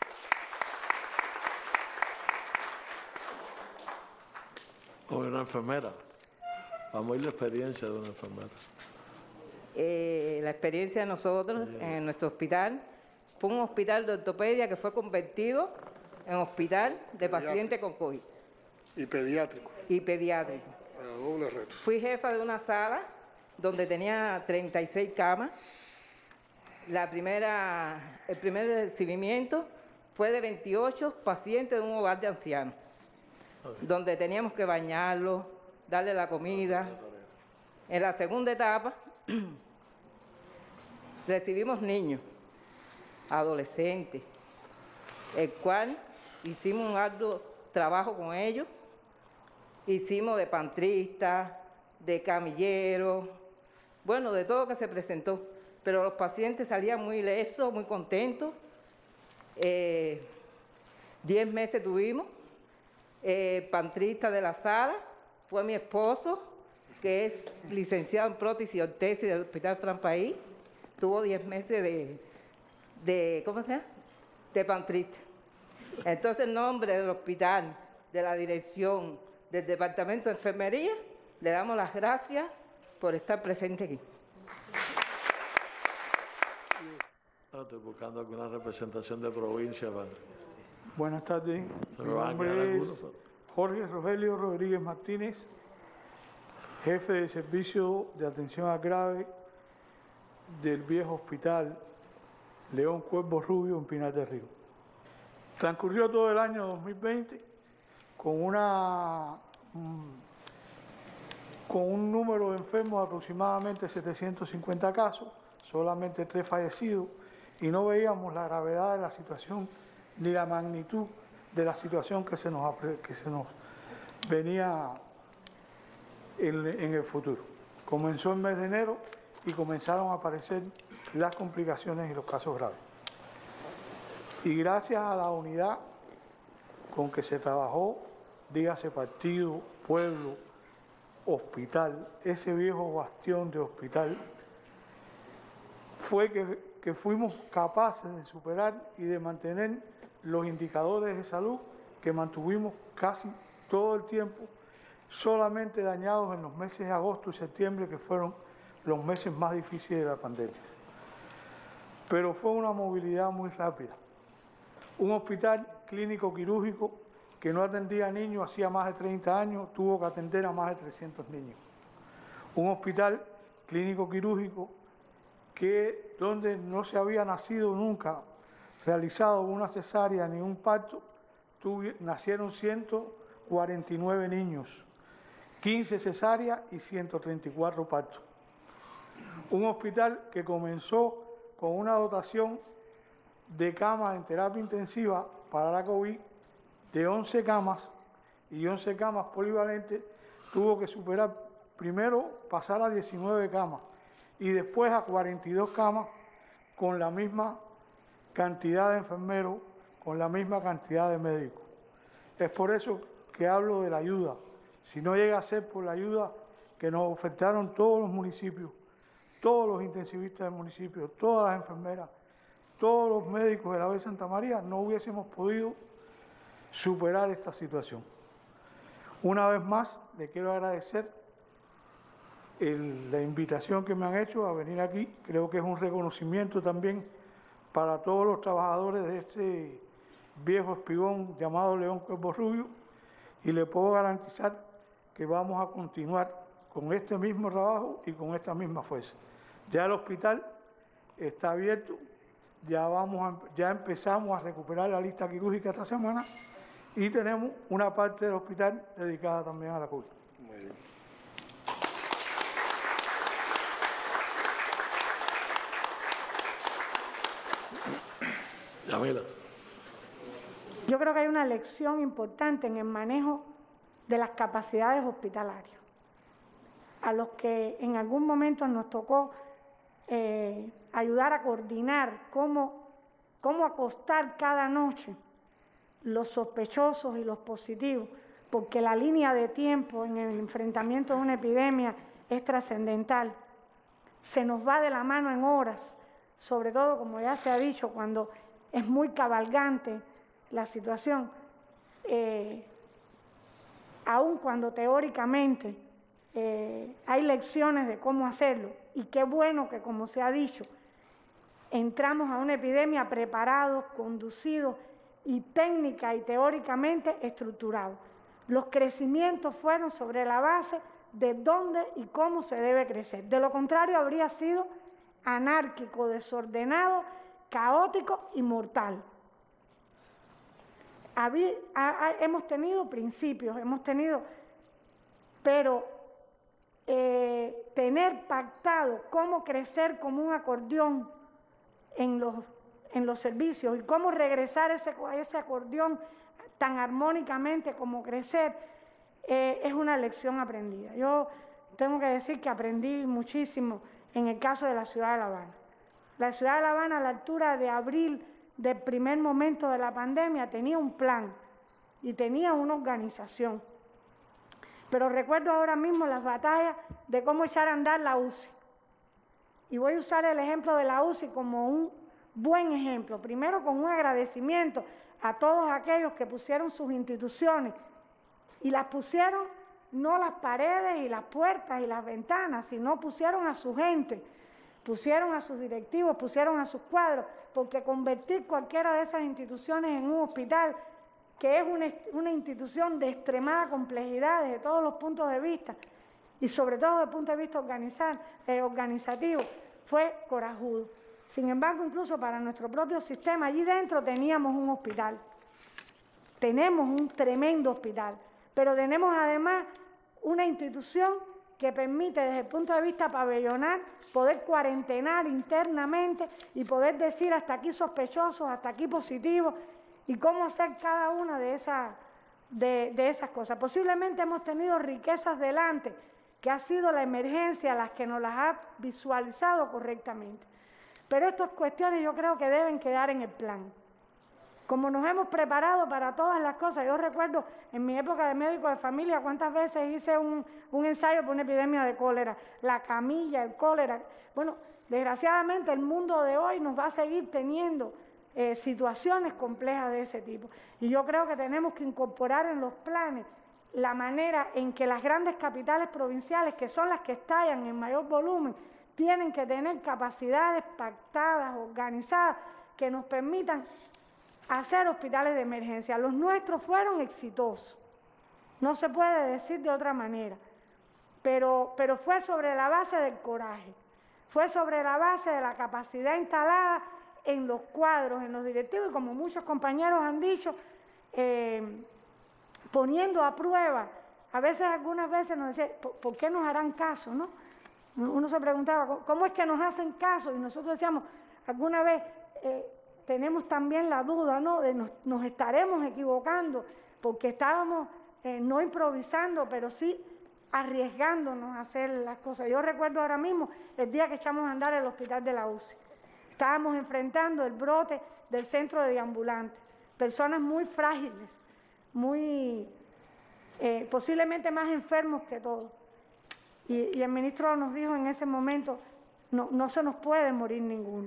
Hoy una enfermera. Vamos a oír la experiencia de una enfermera. Eh, la experiencia de nosotros en nuestro hospital fue un hospital de ortopedia que fue convertido en hospital de pacientes con COVID. Y pediátrico. Y pediátrico. A doble reto. Fui jefa de una sala donde tenía treinta y seis camas. La primera, el primer recibimiento fue de veintiocho pacientes de un hogar de ancianos, donde teníamos que bañarlos, darle la comida. En la segunda etapa recibimos niños, adolescentes, el cual hicimos un arduo trabajo con ellos. Hicimos de pantristas, de camilleros, bueno, de todo que se presentó. Pero los pacientes salían muy lesos, muy contentos. Eh, diez meses tuvimos. Eh, pantrista de la sala fue mi esposo, que es licenciado en prótesis y ortesis del Hospital Fran País. Tuvo diez meses de, de, ¿cómo se llama?, de pantrista. Entonces, en nombre del hospital, de la dirección, del Departamento de Enfermería, le damos las gracias por estar presente aquí. Estoy buscando alguna representación de provincia, padre. Buenas tardes. Se Mi me van a quedar nombre es algunos, pero- Jorge Rogelio Rodríguez Martínez, jefe de servicio de atención a grave del viejo hospital León Cuervo Rubio en Pinar del Río. Transcurrió todo el año dos mil veinte con una mm, con un número de enfermos de aproximadamente setecientos cincuenta casos, solamente tres fallecidos, y no veíamos la gravedad de la situación ni la magnitud de la situación que se nos, que se nos venía en, en el futuro. Comenzó el mes de enero y comenzaron a aparecer las complicaciones y los casos graves. Y gracias a la unidad con que se trabajó, dígase partido, pueblo, hospital, ese viejo bastión de hospital, fue que, que fuimos capaces de superar y de mantener los indicadores de salud que mantuvimos casi todo el tiempo solamente dañados en los meses de agosto y septiembre, que fueron los meses más difíciles de la pandemia. Pero fue una movilidad muy rápida. Un hospital clínico quirúrgico que no atendía a niños hacía más de treinta años, tuvo que atender a más de trescientos niños. Un hospital clínico quirúrgico que donde no se había nacido nunca, realizado una cesárea ni un parto, tuve, nacieron ciento cuarenta y nueve niños, quince cesáreas y ciento treinta y cuatro partos. Un hospital que comenzó con una dotación de camas en terapia intensiva para la COVID de once camas y once camas polivalentes, tuvo que superar, primero pasar a diecinueve camas y después a cuarenta y dos camas con la misma cantidad de enfermeros, con la misma cantidad de médicos. Es por eso que hablo de la ayuda. Si no llega a ser por la ayuda que nos ofertaron todos los municipios, todos los intensivistas del municipio, todas las enfermeras, todos los médicos de la B de Santa María, no hubiésemos podido superar esta situación. Una vez más, le quiero agradecer el, la invitación que me han hecho a venir aquí. Creo que es un reconocimiento también para todos los trabajadores de este viejo espigón llamado León Cuervo Rubio, y le puedo garantizar que vamos a continuar con este mismo trabajo y con esta misma fuerza. Ya el hospital está abierto, ya, vamos a, ya empezamos a recuperar la lista quirúrgica esta semana y tenemos una parte del hospital dedicada también a la COVID. Muy bien. Yamila. Yo creo que hay una lección importante en el manejo de las capacidades hospitalarias, a los que en algún momento nos tocó eh, ayudar a coordinar cómo, cómo acostar cada noche los sospechosos y los positivos, porque la línea de tiempo en el enfrentamiento de una epidemia es trascendental. Se nos va de la mano en horas, sobre todo, como ya se ha dicho, cuando es muy cabalgante la situación, eh, aun cuando teóricamente eh, hay lecciones de cómo hacerlo, y qué bueno que, como se ha dicho, entramos a una epidemia preparados, conducidos y técnica y teóricamente estructurados. Los crecimientos fueron sobre la base de dónde y cómo se debe crecer. De lo contrario, habría sido anárquico, desordenado, caótico y mortal. Habí, ha, ha, hemos tenido principios, hemos tenido, pero eh, tener pactado cómo crecer como un acordeón en los, en los servicios y cómo regresar ese, ese acordeón tan armónicamente como crecer, eh, es una lección aprendida. Yo tengo que decir que aprendí muchísimo en el caso de la ciudad de La Habana. La ciudad de La Habana, a la altura de abril del primer momento de la pandemia, tenía un plan y tenía una organización. Pero recuerdo ahora mismo las batallas de cómo echar a andar la U C I. Y voy a usar el ejemplo de la U C I como un buen ejemplo. Primero, con un agradecimiento a todos aquellos que pusieron sus instituciones y las pusieron, no las paredes y las puertas y las ventanas, sino pusieron a su gente, pusieron a sus directivos, pusieron a sus cuadros, porque convertir cualquiera de esas instituciones en un hospital, que es una, una institución de extremada complejidad desde todos los puntos de vista, y sobre todo desde el punto de vista organizar, eh, organizativo, fue corajudo. Sin embargo, incluso para nuestro propio sistema, allí dentro teníamos un hospital, tenemos un tremendo hospital, pero tenemos además una institución que permite desde el punto de vista pabellonar, poder cuarentenar internamente y poder decir hasta aquí sospechosos, hasta aquí positivos, y cómo hacer cada una de esas, de, de esas cosas. Posiblemente hemos tenido riquezas delante, que ha sido la emergencia las que nos las ha visualizado correctamente. Pero estas cuestiones yo creo que deben quedar en el plan. Como nos hemos preparado para todas las cosas, yo recuerdo en mi época de médico de familia cuántas veces hice un, un ensayo por una epidemia de cólera, la camilla, el cólera. Bueno, desgraciadamente el mundo de hoy nos va a seguir teniendo eh, situaciones complejas de ese tipo. Y yo creo que tenemos que incorporar en los planes la manera en que las grandes capitales provinciales, que son las que estallan en mayor volumen, tienen que tener capacidades pactadas, organizadas, que nos permitan hacer hospitales de emergencia. Los nuestros fueron exitosos, no se puede decir de otra manera, pero, pero fue sobre la base del coraje, fue sobre la base de la capacidad instalada en los cuadros, en los directivos, y como muchos compañeros han dicho, eh, poniendo a prueba, a veces, algunas veces nos decían, ¿por, ¿por qué nos harán caso, no? Uno se preguntaba, ¿cómo es que nos hacen caso? Y nosotros decíamos, alguna vez eh, tenemos también la duda, ¿no? De nos, nos estaremos equivocando, porque estábamos eh, no improvisando, pero sí arriesgándonos a hacer las cosas. Yo recuerdo ahora mismo el día que echamos a andar el hospital de la U C I. Estábamos enfrentando el brote del centro de ambulantes, personas muy frágiles, muy eh, posiblemente más enfermos que todos. Y, y el ministro nos dijo en ese momento, no, no se nos puede morir ninguno.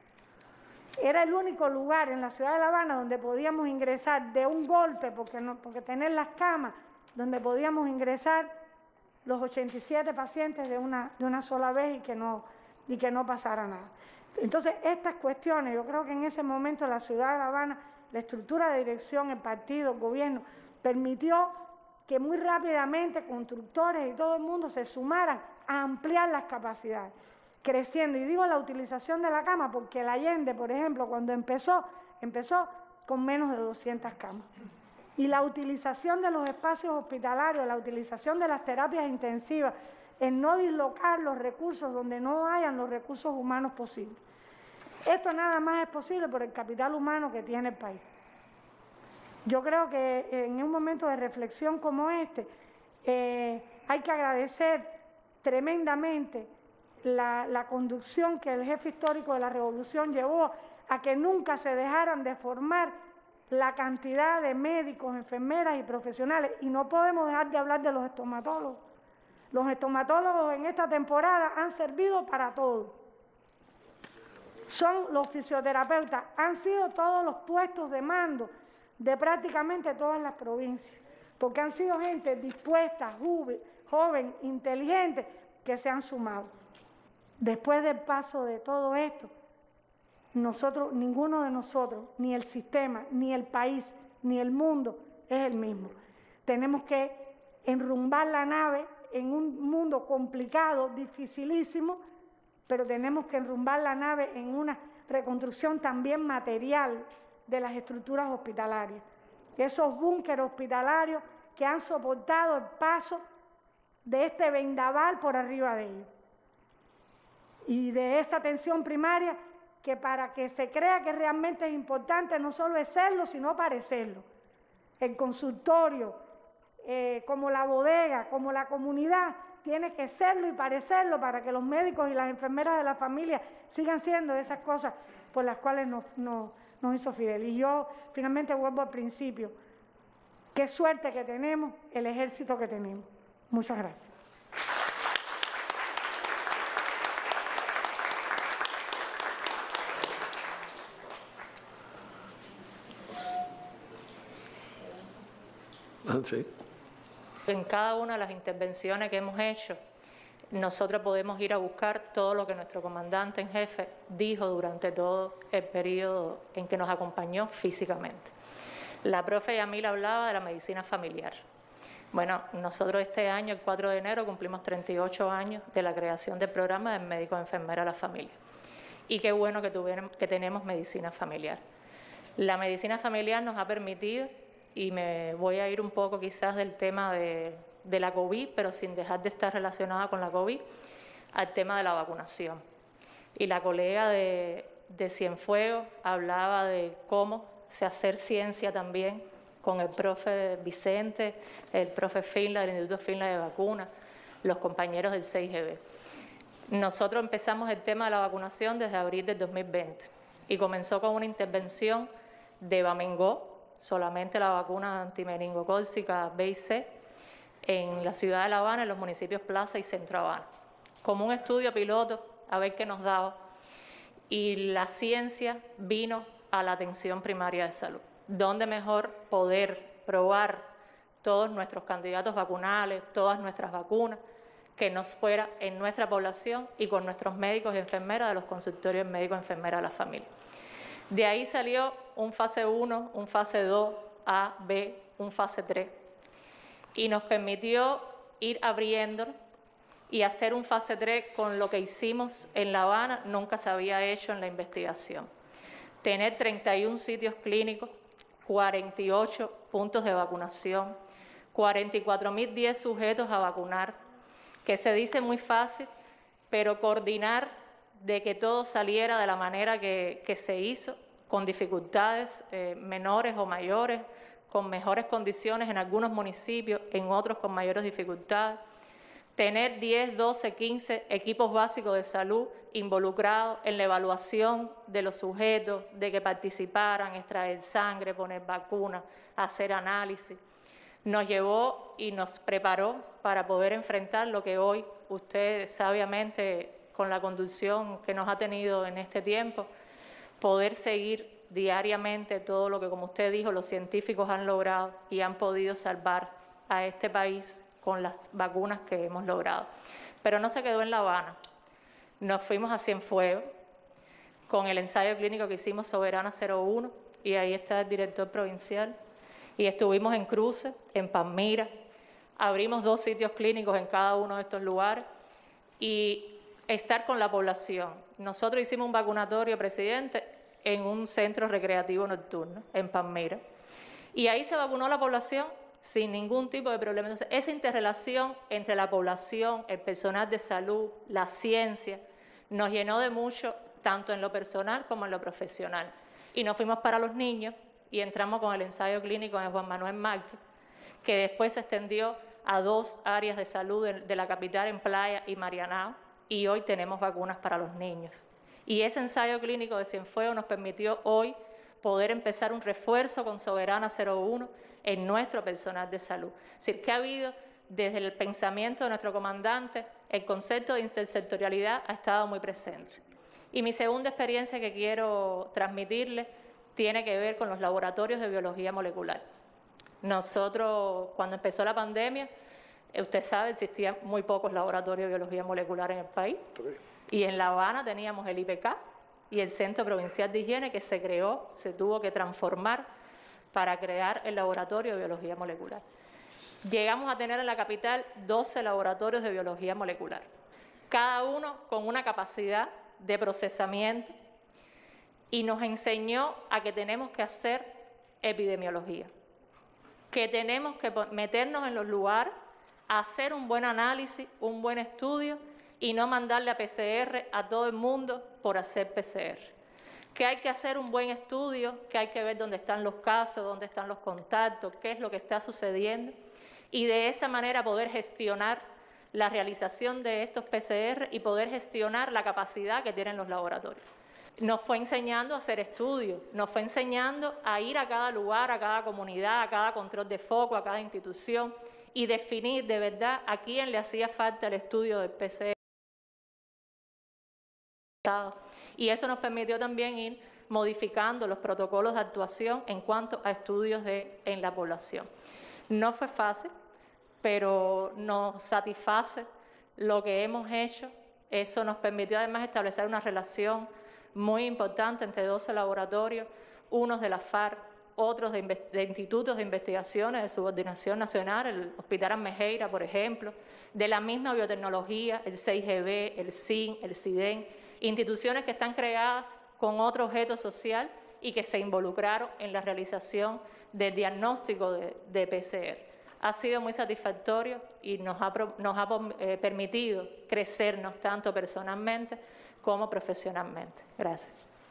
Era el único lugar en la ciudad de La Habana donde podíamos ingresar de un golpe, porque, no, porque tener las camas, donde podíamos ingresar los ochenta y siete pacientes de una, de una sola vez y que, no, y que no pasara nada. Entonces, estas cuestiones, yo creo que en ese momento la ciudad de La Habana, la estructura de dirección, el partido, el gobierno, permitió que muy rápidamente constructores y todo el mundo se sumaran a ampliar las capacidades, creciendo. Y digo la utilización de la cama porque el Allende, por ejemplo, cuando empezó, empezó con menos de doscientas camas. Y la utilización de los espacios hospitalarios, la utilización de las terapias intensivas, en no dislocar los recursos donde no hayan los recursos humanos posibles. Esto nada más es posible por el capital humano que tiene el país. Yo creo que en un momento de reflexión como este, eh, hay que agradecer tremendamente la, la conducción que el jefe histórico de la Revolución llevó a que nunca se dejaran de formar la cantidad de médicos, enfermeras y profesionales. Y no podemos dejar de hablar de los estomatólogos. Los estomatólogos en esta temporada han servido para todo. Son los fisioterapeutas, han sido todos los puestos de mando de prácticamente todas las provincias, porque han sido gente dispuesta, joven, joven, inteligente, que se han sumado. Después del paso de todo esto, nosotros, ninguno de nosotros, ni el sistema, ni el país, ni el mundo es el mismo. Tenemos que enrumbar la nave en un mundo complicado, dificilísimo, pero tenemos que enrumbar la nave en una reconstrucción también material de las estructuras hospitalarias, esos búnkeres hospitalarios que han soportado el paso de este vendaval por arriba de ellos, y de esa atención primaria que para que se crea que realmente es importante no solo es serlo, sino parecerlo. El consultorio, eh, como la bodega, como la comunidad, tiene que serlo y parecerlo para que los médicos y las enfermeras de la familia sigan siendo esas cosas por las cuales nos, nos, nos hizo Fidel. Y yo finalmente vuelvo al principio. Qué suerte que tenemos, el ejército que tenemos. Muchas gracias. Sí. En cada una de las intervenciones que hemos hecho, nosotros podemos ir a buscar todo lo que nuestro comandante en jefe dijo durante todo el periodo en que nos acompañó físicamente. La profe Yamil hablaba de la medicina familiar. Bueno, nosotros este año, el cuatro de enero, cumplimos treinta y ocho años de la creación del programa de médico enfermera a la familia. Y qué bueno que, tuvieron, que tenemos medicina familiar. La medicina familiar nos ha permitido, y me voy a ir un poco quizás del tema de, de la COVID, pero sin dejar de estar relacionada con la COVID, al tema de la vacunación. Y la colega de, de Cienfuegos hablaba de cómo se hacer ciencia también con el profe Vicente, el profe Finla del Instituto Finla de Vacunas, los compañeros del seis G B. Nosotros empezamos el tema de la vacunación desde abril del dos mil veinte y comenzó con una intervención de Bamengó, solamente la vacuna antimeningocócica B y C, en la ciudad de La Habana, en los municipios Plaza y Centro Habana, como un estudio piloto a ver qué nos daba. Y la ciencia vino a la atención primaria de salud. ¿Dónde mejor poder probar todos nuestros candidatos vacunales, todas nuestras vacunas, que nos fuera en nuestra población y con nuestros médicos y enfermeras de los consultorios médicos y enfermeras de la familia. De ahí salió un fase uno, un fase dos, A, B, un fase tres, y nos permitió ir abriendo y hacer un fase tres con lo que hicimos en La Habana, nunca se había hecho en la investigación. Tener treinta y un sitios clínicos, cuarenta y ocho puntos de vacunación, cuarenta y cuatro mil diez sujetos a vacunar, que se dice muy fácil, pero coordinar de que todo saliera de la manera que, que se hizo, con dificultades eh, menores o mayores, con mejores condiciones en algunos municipios, en otros con mayores dificultades. Tener diez, doce, quince equipos básicos de salud involucrados en la evaluación de los sujetos, de que participaran, extraer sangre, poner vacunas, hacer análisis. Nos llevó y nos preparó para poder enfrentar lo que hoy usted sabiamente, con la conducción que nos ha tenido en este tiempo, poder seguir diariamente todo lo que, como usted dijo, los científicos han logrado y han podido salvar a este país con las vacunas que hemos logrado. Pero no se quedó en La Habana. Nos fuimos a Cienfuegos con el ensayo clínico que hicimos Soberana cero uno, y ahí está el director provincial. Y estuvimos en Cruces, en Palmira, abrimos dos sitios clínicos en cada uno de estos lugares y estar con la población. Nosotros hicimos un vacunatorio, presidente, en un centro recreativo nocturno, en Palmira. Y ahí se vacunó la población sin ningún tipo de problema. Entonces, esa interrelación entre la población, el personal de salud, la ciencia, nos llenó de mucho, tanto en lo personal como en lo profesional. Y nos fuimos para los niños y entramos con el ensayo clínico en Juan Manuel Márquez, que después se extendió a dos áreas de salud de, de la capital, en Playa y Marianao, y hoy tenemos vacunas para los niños. Y ese ensayo clínico de Cienfuegos nos permitió hoy poder empezar un refuerzo con Soberana cero uno en nuestro personal de salud. Es decir, que ha habido desde el pensamiento de nuestro comandante, el concepto de intersectorialidad ha estado muy presente. Y mi segunda experiencia que quiero transmitirle tiene que ver con los laboratorios de biología molecular. Nosotros, cuando empezó la pandemia, usted sabe, existían muy pocos laboratorios de biología molecular en el país. Y en La Habana teníamos el I P K y el Centro Provincial de Higiene, que se creó, se tuvo que transformar para crear el laboratorio de biología molecular. Llegamos a tener en la capital doce laboratorios de biología molecular, cada uno con una capacidad de procesamiento, y nos enseñó a que tenemos que hacer epidemiología, que tenemos que meternos en los lugares, hacer un buen análisis, un buen estudio y no mandarle a P C R a todo el mundo por hacer P C R. Que hay que hacer un buen estudio, que hay que ver dónde están los casos, dónde están los contactos, qué es lo que está sucediendo, y de esa manera poder gestionar la realización de estos P C R y poder gestionar la capacidad que tienen los laboratorios. Nos fue enseñando a hacer estudios, nos fue enseñando a ir a cada lugar, a cada comunidad, a cada control de foco, a cada institución, y definir de verdad a quién le hacía falta el estudio del P C R. Y eso nos permitió también ir modificando los protocolos de actuación en cuanto a estudios de, en la población. No fue fácil, pero nos satisface lo que hemos hecho. Eso nos permitió además establecer una relación muy importante entre doce laboratorios, unos de la FARC, otros de, de institutos de investigaciones de subordinación nacional, el Hospital Almejeira, por ejemplo, de la misma biotecnología, el seis G B, el C I N, el CIDEN, instituciones que están creadas con otro objeto social y que se involucraron en la realización del diagnóstico de, de P C R. Ha sido muy satisfactorio y nos ha, nos ha eh, permitido crecernos tanto personalmente como profesionalmente. Gracias.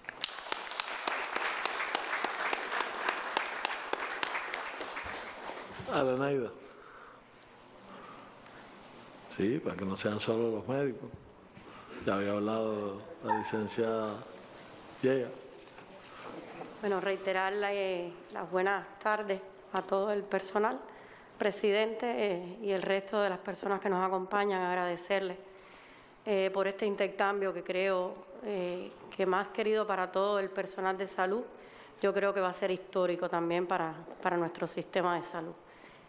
Alenaida. Sí, para que no sean solo los médicos. Ya había hablado la licenciada Yeya. Bueno, reiterarle eh, las buenas tardes a todo el personal, presidente eh, y el resto de las personas que nos acompañan, agradecerles eh, por este intercambio que creo eh, que más querido para todo el personal de salud, yo creo que va a ser histórico también para, para nuestro sistema de salud.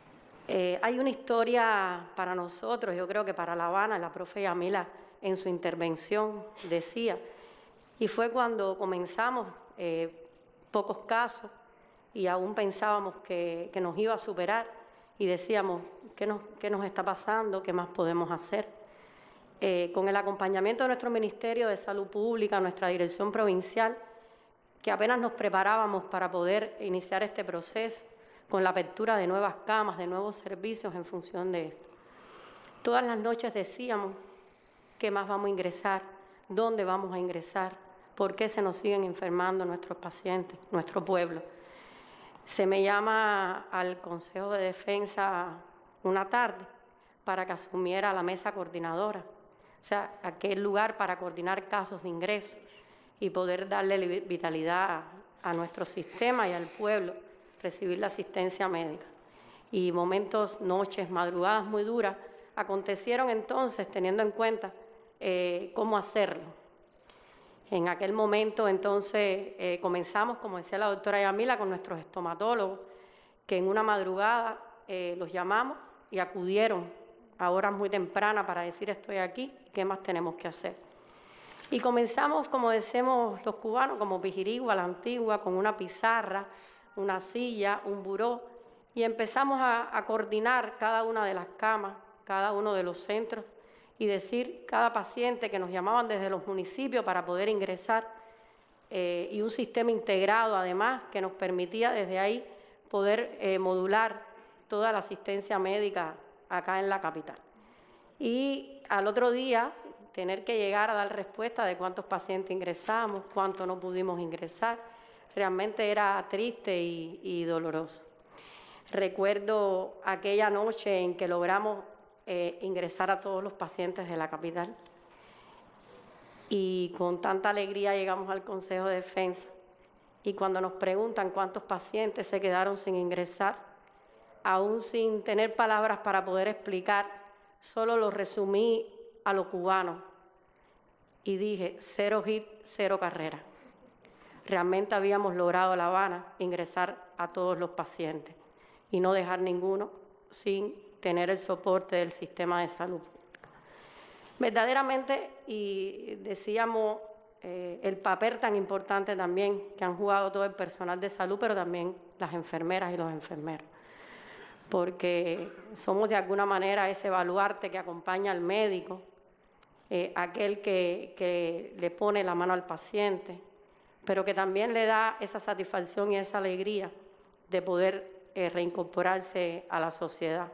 Eh, hay una historia para nosotros, yo creo que para La Habana, la profe Yamila en su intervención decía, y fue cuando comenzamos, eh, pocos casos, y aún pensábamos que, que nos iba a superar, y decíamos, ¿qué nos, qué nos está pasando? ¿Qué más podemos hacer? Eh, con el acompañamiento de nuestro Ministerio de Salud Pública, nuestra dirección provincial, que apenas nos preparábamos para poder iniciar este proceso, con la apertura de nuevas camas, de nuevos servicios en función de esto. Todas las noches decíamos, ¿qué más vamos a ingresar? ¿Dónde vamos a ingresar? ¿Por qué se nos siguen enfermando nuestros pacientes, nuestro pueblo? Se me llama al Consejo de Defensa una tarde para que asumiera la mesa coordinadora, o sea, aquel lugar para coordinar casos de ingreso y poder darle vitalidad a nuestro sistema y al pueblo, recibir la asistencia médica. Y momentos, noches, madrugadas muy duras, acontecieron entonces teniendo en cuenta eh, cómo hacerlo. En aquel momento entonces eh, comenzamos, como decía la doctora Yamila, con nuestros estomatólogos, que en una madrugada eh, los llamamos y acudieron a horas muy tempranas para decir estoy aquí, ¿qué más tenemos que hacer? Y comenzamos, como decimos los cubanos, como pijirigua, la antigua, con una pizarra, una silla, un buró, y empezamos a, a coordinar cada una de las camas, cada uno de los centros, y decir cada paciente que nos llamaban desde los municipios para poder ingresar, eh, y un sistema integrado además que nos permitía desde ahí poder eh, modular toda la asistencia médica acá en la capital. Y al otro día tener que llegar a dar respuesta de cuántos pacientes ingresamos, cuántos no pudimos ingresar, realmente era triste y, y doloroso. Recuerdo aquella noche en que logramos eh, ingresar a todos los pacientes de la capital y con tanta alegría llegamos al Consejo de Defensa y cuando nos preguntan cuántos pacientes se quedaron sin ingresar, aún sin tener palabras para poder explicar, solo lo resumí a lo cubano y dije, cero hit, cero carrera. Realmente habíamos logrado La Habana ingresar a todos los pacientes y no dejar ninguno sin tener el soporte del sistema de salud pública. Verdaderamente, y decíamos, eh, el papel tan importante también que han jugado todo el personal de salud, pero también las enfermeras y los enfermeros, porque somos de alguna manera ese baluarte que acompaña al médico, eh, aquel que, que le pone la mano al paciente, pero que también le da esa satisfacción y esa alegría de poder eh, reincorporarse a la sociedad.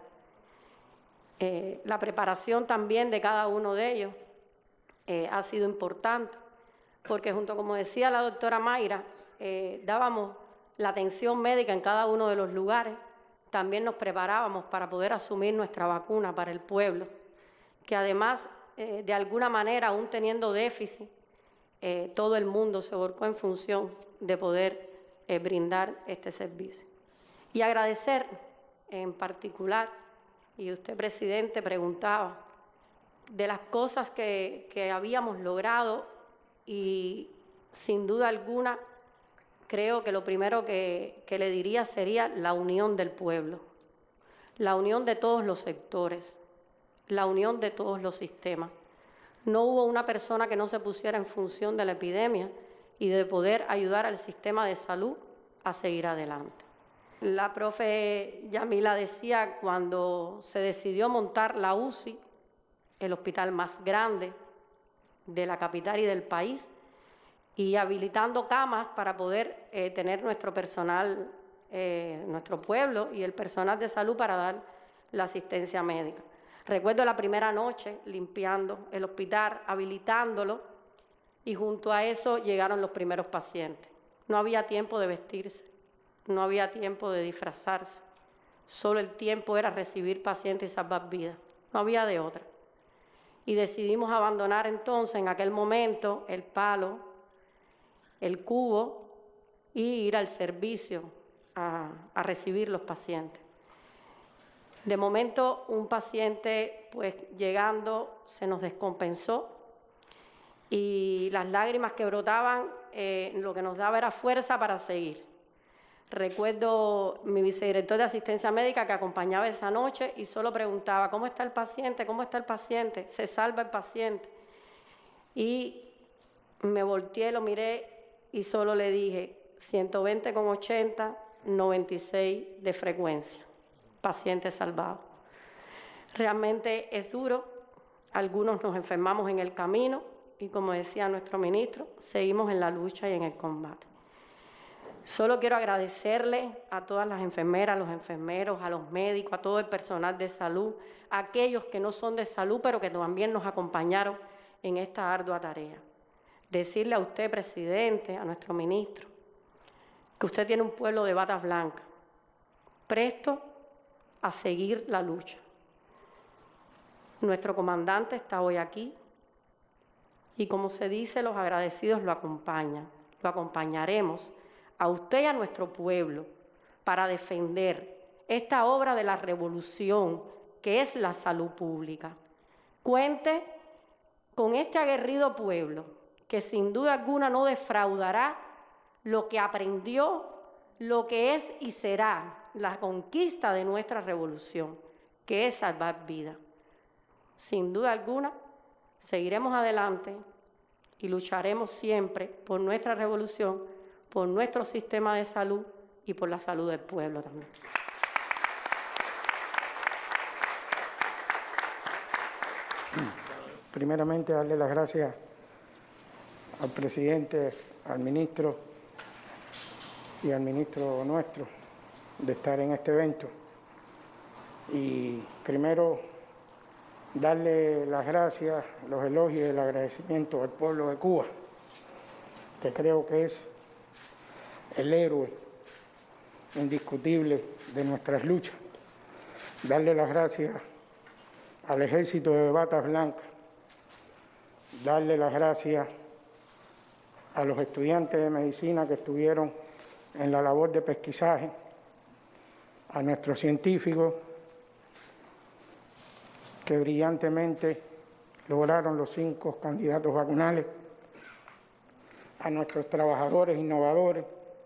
Eh, la preparación también de cada uno de ellos eh, ha sido importante, porque junto, como decía la doctora Mayra, eh, dábamos la atención médica en cada uno de los lugares, también nos preparábamos para poder asumir nuestra vacuna para el pueblo, que además, eh, de alguna manera, aún teniendo déficit, Eh, todo el mundo se volcó en función de poder eh, brindar este servicio. Y agradecer en particular, y usted, presidente, preguntaba, de las cosas que, que habíamos logrado y sin duda alguna creo que lo primero que, que le diría sería la unión del pueblo, la unión de todos los sectores, la unión de todos los sistemas. No hubo una persona que no se pusiera en función de la epidemia y de poder ayudar al sistema de salud a seguir adelante. La profe Yamila decía, cuando se decidió montar la U C I, el hospital más grande de la capital y del país, y habilitando camas para poder eh, tener nuestro personal, eh, nuestro pueblo y el personal de salud para dar la asistencia médica. Recuerdo la primera noche limpiando el hospital, habilitándolo, y junto a eso llegaron los primeros pacientes. No había tiempo de vestirse, no había tiempo de disfrazarse, solo el tiempo era recibir pacientes y salvar vidas, no había de otra. Y decidimos abandonar entonces en aquel momento el palo, el cubo y ir al servicio a, a recibir los pacientes. De momento, un paciente, pues llegando, se nos descompensó y las lágrimas que brotaban, eh, lo que nos daba era fuerza para seguir. Recuerdo mi vicedirector de asistencia médica que acompañaba esa noche y solo preguntaba, ¿cómo está el paciente? ¿Cómo está el paciente? ¿Se salva el paciente? Y me volteé, lo miré y solo le dije, ciento veinte con ochenta, noventa y seis de frecuencia, paciente salvado. Realmente es duro, algunos nos enfermamos en el camino y como decía nuestro ministro, seguimos en la lucha y en el combate. Solo quiero agradecerle a todas las enfermeras, a los enfermeros, a los médicos, a todo el personal de salud, a aquellos que no son de salud, pero que también nos acompañaron en esta ardua tarea. Decirle a usted, presidente, a nuestro ministro, que usted tiene un pueblo de batas blancas, presto a seguir la lucha. Nuestro comandante está hoy aquí y, como se dice, los agradecidos lo acompañan. Lo acompañaremos a usted y a nuestro pueblo para defender esta obra de la revolución que es la salud pública. Cuente con este aguerrido pueblo que sin duda alguna no defraudará lo que aprendió, lo que es y será la conquista de nuestra revolución, que es salvar vidas. Sin duda alguna, seguiremos adelante y lucharemos siempre por nuestra revolución, por nuestro sistema de salud y por la salud del pueblo también. Primeramente, darle las gracias al presidente, al ministro y al ministro nuestro de estar en este evento. Y primero, darle las gracias, los elogios y el agradecimiento al pueblo de Cuba, que creo que es el héroe indiscutible de nuestras luchas. Darle las gracias al Ejército de Batas Blancas, darle las gracias a los estudiantes de medicina que estuvieron en la labor de pesquisaje, a nuestros científicos que brillantemente lograron los cinco candidatos vacunales, a nuestros trabajadores innovadores,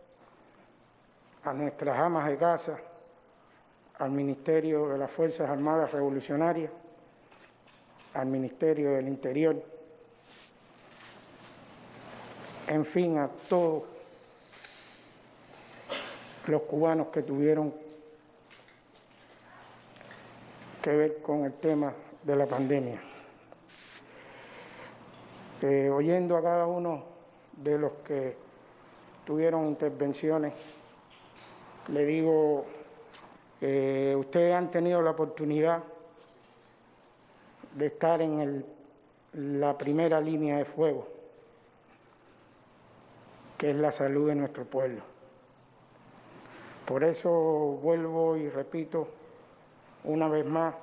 a nuestras amas de casa, al Ministerio de las Fuerzas Armadas Revolucionarias, al Ministerio del Interior, en fin, a todos los cubanos que tuvieron que ver con el tema de la pandemia. Eh, oyendo a cada uno de los que tuvieron intervenciones, le digo, eh, ustedes han tenido la oportunidad de estar en el, la primera línea de fuego, que es la salud de nuestro pueblo. Por eso vuelvo y repito una vez más,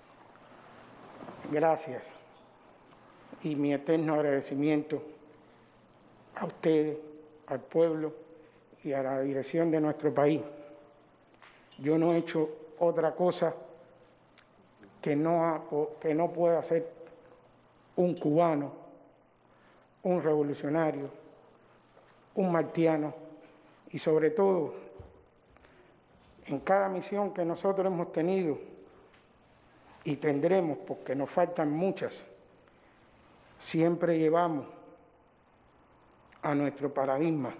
gracias y mi eterno agradecimiento a ustedes, al pueblo y a la dirección de nuestro país. Yo no he hecho otra cosa que no, ha, que no pueda hacer un cubano, un revolucionario, un martiano y sobre todo en cada misión que nosotros hemos tenido y tendremos, porque nos faltan muchas, siempre llevamos a nuestro paradigma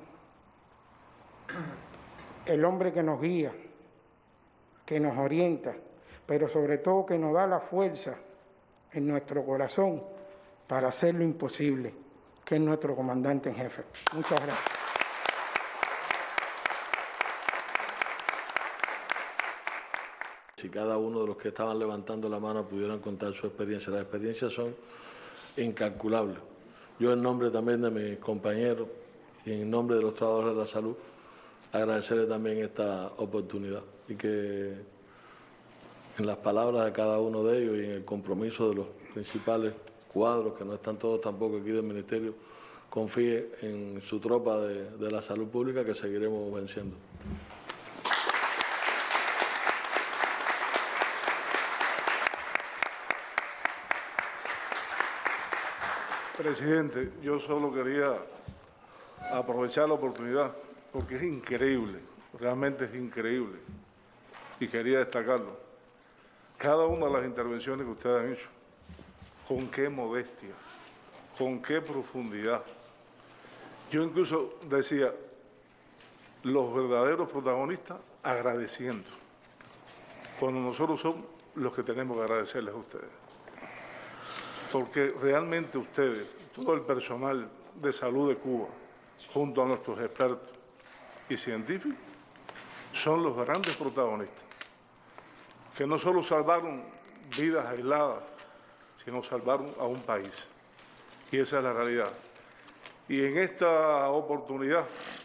el hombre que nos guía, que nos orienta, pero sobre todo que nos da la fuerza en nuestro corazón para hacer lo imposible, que es nuestro comandante en jefe. Muchas gracias. Si cada uno de los que estaban levantando la mano pudieran contar su experiencia, las experiencias son incalculables. Yo en nombre también de mis compañeros y en nombre de los trabajadores de la salud, agradecerles también esta oportunidad y que en las palabras de cada uno de ellos y en el compromiso de los principales cuadros, que no están todos tampoco aquí del Ministerio, confíe en su tropa de, de la salud pública, que seguiremos venciendo. Presidente, yo solo quería aprovechar la oportunidad porque es increíble realmente es increíble y quería destacarlo. Cada una de las intervenciones que ustedes han hecho, con qué modestia, con qué profundidad. Yo incluso decía, los verdaderos protagonistas agradeciendo, cuando nosotros somos los que tenemos que agradecerles a ustedes. Porque realmente ustedes, todo el personal de salud de Cuba, junto a nuestros expertos y científicos, son los grandes protagonistas, que no solo salvaron vidas aisladas, sino salvaron a un país. Y esa es la realidad. Y en esta oportunidad,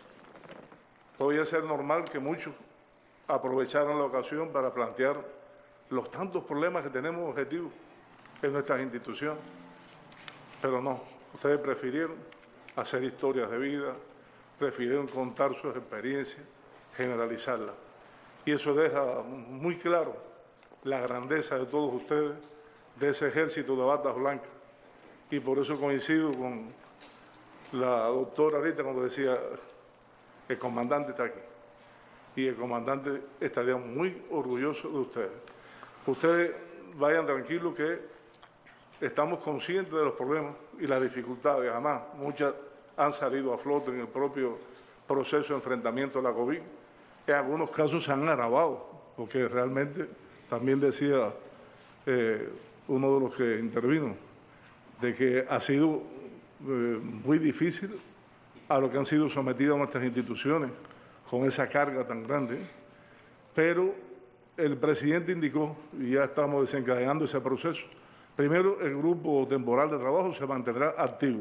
podría ser normal que muchos aprovecharan la ocasión para plantear los tantos problemas que tenemos objetivos en nuestras instituciones. Pero no, ustedes prefirieron hacer historias de vida, prefirieron contar sus experiencias, generalizarlas. Y eso deja muy claro la grandeza de todos ustedes, de ese ejército de batas blancas. Y por eso coincido con la doctora ahorita cuando decía, el comandante está aquí. Y el comandante estaría muy orgulloso de ustedes. Ustedes vayan tranquilos que estamos conscientes de los problemas y las dificultades. Además, muchas han salido a flote en el propio proceso de enfrentamiento a la COVID. En algunos casos se han agravado, porque realmente, también decía eh, uno de los que intervino, de que ha sido eh, muy difícil a lo que han sido sometidas nuestras instituciones con esa carga tan grande, pero el presidente indicó, y ya estamos desencadenando ese proceso, primero el grupo temporal de trabajo se mantendrá activo.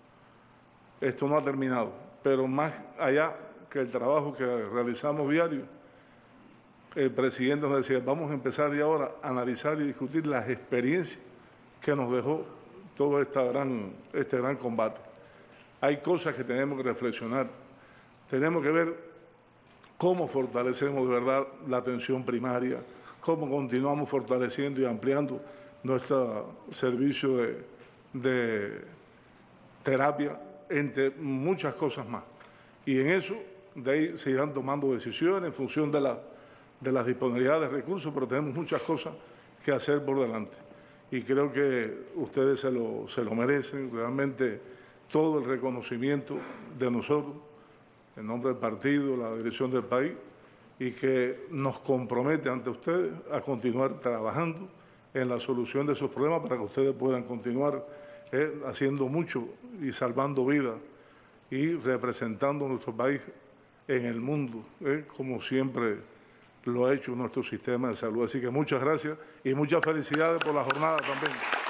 Esto no ha terminado, pero más allá que el trabajo que realizamos diario, el presidente nos decía, vamos a empezar ya ahora a analizar y discutir las experiencias que nos dejó todo esta gran, este gran combate. Hay cosas que tenemos que reflexionar. Tenemos que ver cómo fortalecemos de verdad la atención primaria, cómo continuamos fortaleciendo y ampliando nuestro servicio de, de terapia, entre muchas cosas más. Y en eso, de ahí se irán tomando decisiones en función de, la, de las disponibilidades de recursos, pero tenemos muchas cosas que hacer por delante. Y creo que ustedes se lo, se lo merecen, realmente todo el reconocimiento de nosotros, en nombre del partido, la dirección del país, y que nos compromete ante ustedes a continuar trabajando en la solución de esos problemas para que ustedes puedan continuar eh, haciendo mucho y salvando vidas y representando a nuestro país en el mundo, eh, como siempre lo ha hecho nuestro sistema de salud. Así que muchas gracias y muchas felicidades por la jornada también.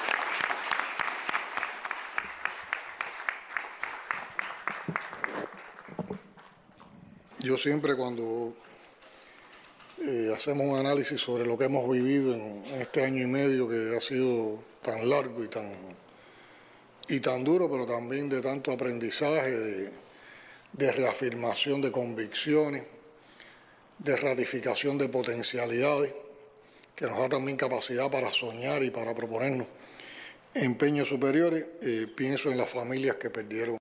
Yo siempre cuando eh, hacemos un análisis sobre lo que hemos vivido en, en este año y medio que ha sido tan largo y tan, y tan duro, pero también de tanto aprendizaje, de, de reafirmación de convicciones, de ratificación de potencialidades, que nos da también capacidad para soñar y para proponernos empeños superiores, eh, pienso en las familias que perdieron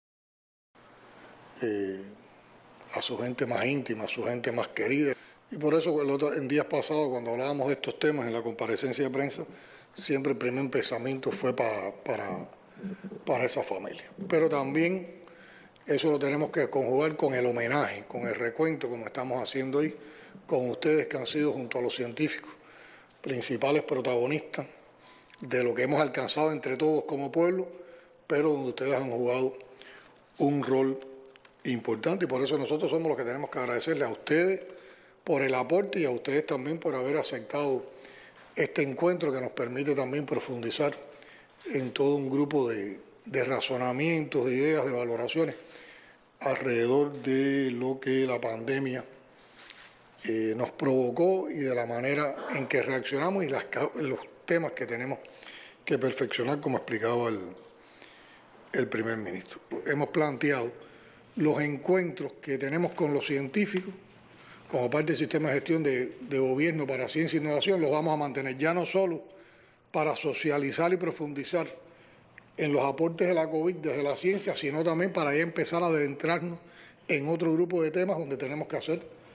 eh, a su gente más íntima, a su gente más querida. Y por eso en días pasados, cuando hablábamos de estos temas en la comparecencia de prensa, siempre el primer pensamiento fue para, para, para esa familia. Pero también eso lo tenemos que conjugar con el homenaje, con el recuento, como estamos haciendo hoy, con ustedes que han sido, junto a los científicos, principales protagonistas de lo que hemos alcanzado entre todos como pueblo, pero donde ustedes han jugado un rol importante, y por eso nosotros somos los que tenemos que agradecerles a ustedes por el aporte y a ustedes también por haber aceptado este encuentro que nos permite también profundizar en todo un grupo de, de razonamientos, de ideas, de valoraciones alrededor de lo que la pandemia eh, nos provocó y de la manera en que reaccionamos y las, los temas que tenemos que perfeccionar, como explicaba el, el primer ministro. Hemos planteado los encuentros que tenemos con los científicos como parte del sistema de gestión de, de gobierno para ciencia e innovación, los vamos a mantener ya no solo para socializar y profundizar en los aportes de la COVID desde la ciencia, sino también para ya empezar a adentrarnos en otro grupo de temas donde tenemos que hacer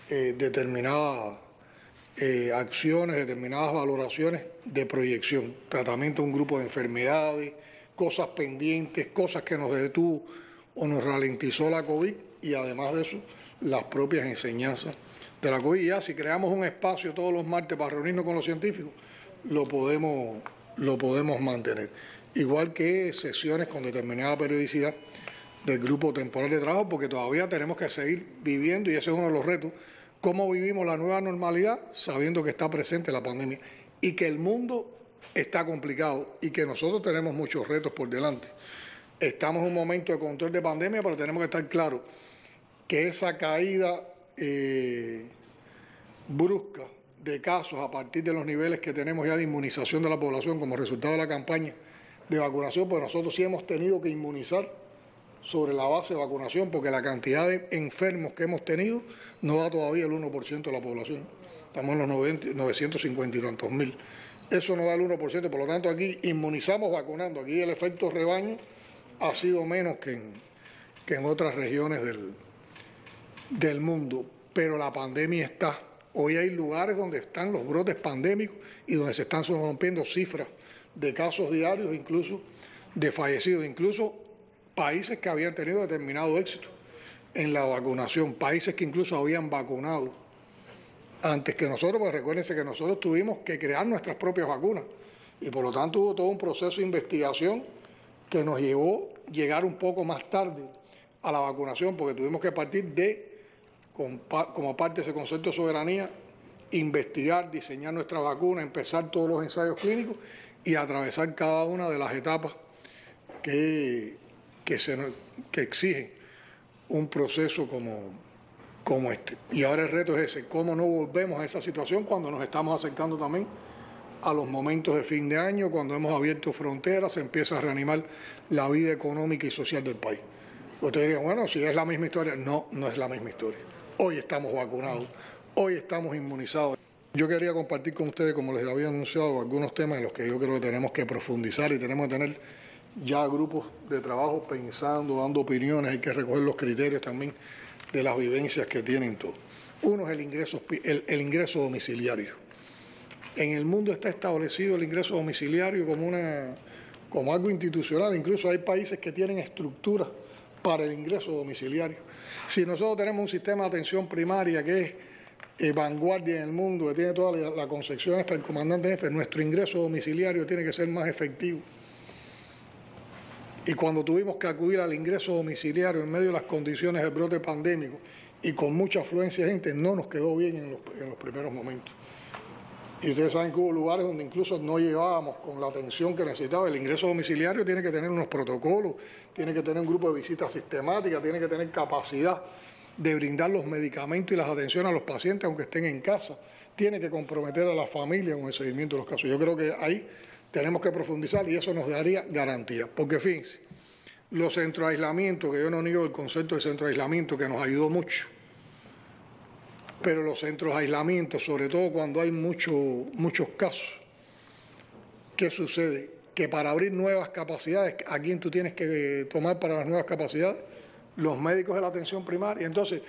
eh, determinadas eh, acciones, determinadas valoraciones de proyección, tratamiento de un grupo de enfermedades, cosas pendientes, cosas que nos detuvo o nos ralentizó la COVID y además de eso, las propias enseñanzas de la COVID. Ya si creamos un espacio todos los martes para reunirnos con los científicos, lo podemos, lo podemos mantener. Igual que sesiones con determinada periodicidad del grupo temporal de trabajo, porque todavía tenemos que seguir viviendo, y ese es uno de los retos, cómo vivimos la nueva normalidad sabiendo que está presente la pandemia y que el mundo está complicado y que nosotros tenemos muchos retos por delante. Estamos en un momento de control de pandemia, pero tenemos que estar claros que esa caída eh, brusca de casos a partir de los niveles que tenemos ya de inmunización de la población como resultado de la campaña de vacunación, pues nosotros sí hemos tenido que inmunizar sobre la base de vacunación, porque la cantidad de enfermos que hemos tenido no da todavía el uno por ciento de la población. Estamos en los novecientos cincuenta y tantos mil. Eso no da el uno por ciento, por lo tanto aquí inmunizamos vacunando. Aquí el efecto rebaño ha sido menos que en, que en otras regiones del, del mundo, pero la pandemia está. Hoy hay lugares donde están los brotes pandémicos y donde se están rompiendo cifras de casos diarios, incluso de fallecidos, incluso países que habían tenido determinado éxito en la vacunación, países que incluso habían vacunado antes que nosotros, pues recuérdense que nosotros tuvimos que crear nuestras propias vacunas y por lo tanto hubo todo un proceso de investigación que nos llevó a llegar un poco más tarde a la vacunación, porque tuvimos que partir de, como parte de ese concepto de soberanía, investigar, diseñar nuestra vacuna, empezar todos los ensayos clínicos y atravesar cada una de las etapas que, que, se, que exigen un proceso como, como este. Y ahora el reto es ese, cómo no volvemos a esa situación cuando nos estamos acercando también a los momentos de fin de año, cuando hemos abierto fronteras, se empieza a reanimar la vida económica y social del país. Ustedes dirían, bueno, si es la misma historia. No, no es la misma historia. Hoy estamos vacunados, hoy estamos inmunizados. Yo quería compartir con ustedes, como les había anunciado, algunos temas en los que yo creo que tenemos que profundizar y tenemos que tener ya grupos de trabajo pensando, dando opiniones, hay que recoger los criterios también de las vivencias que tienen todos. Uno es el ingreso, el, el ingreso domiciliario. En el mundo está establecido el ingreso domiciliario como, una, como algo institucional, incluso hay países que tienen estructuras para el ingreso domiciliario. Si nosotros tenemos un sistema de atención primaria que es eh, vanguardia en el mundo, que tiene toda la, la concepción hasta el comandante jefe, nuestro ingreso domiciliario tiene que ser más efectivo. Y cuando tuvimos que acudir al ingreso domiciliario en medio de las condiciones del brote pandémico y con mucha afluencia de gente, no nos quedó bien en los, en los primeros momentos. Y ustedes saben que hubo lugares donde incluso no llegábamos con la atención que necesitaba. El ingreso domiciliario tiene que tener unos protocolos, tiene que tener un grupo de visitas sistemáticas, tiene que tener capacidad de brindar los medicamentos y las atenciones a los pacientes aunque estén en casa, tiene que comprometer a la familia con el seguimiento de los casos. Yo creo que ahí tenemos que profundizar y eso nos daría garantía. Porque fíjense, los centros de aislamiento, que yo no niego el concepto del centro de aislamiento, que nos ayudó mucho, pero los centros de aislamiento, sobre todo cuando hay mucho, muchos casos, ¿qué sucede? Que para abrir nuevas capacidades, ¿a quién tú tienes que tomar para las nuevas capacidades? Los médicos de la atención primaria. Entonces,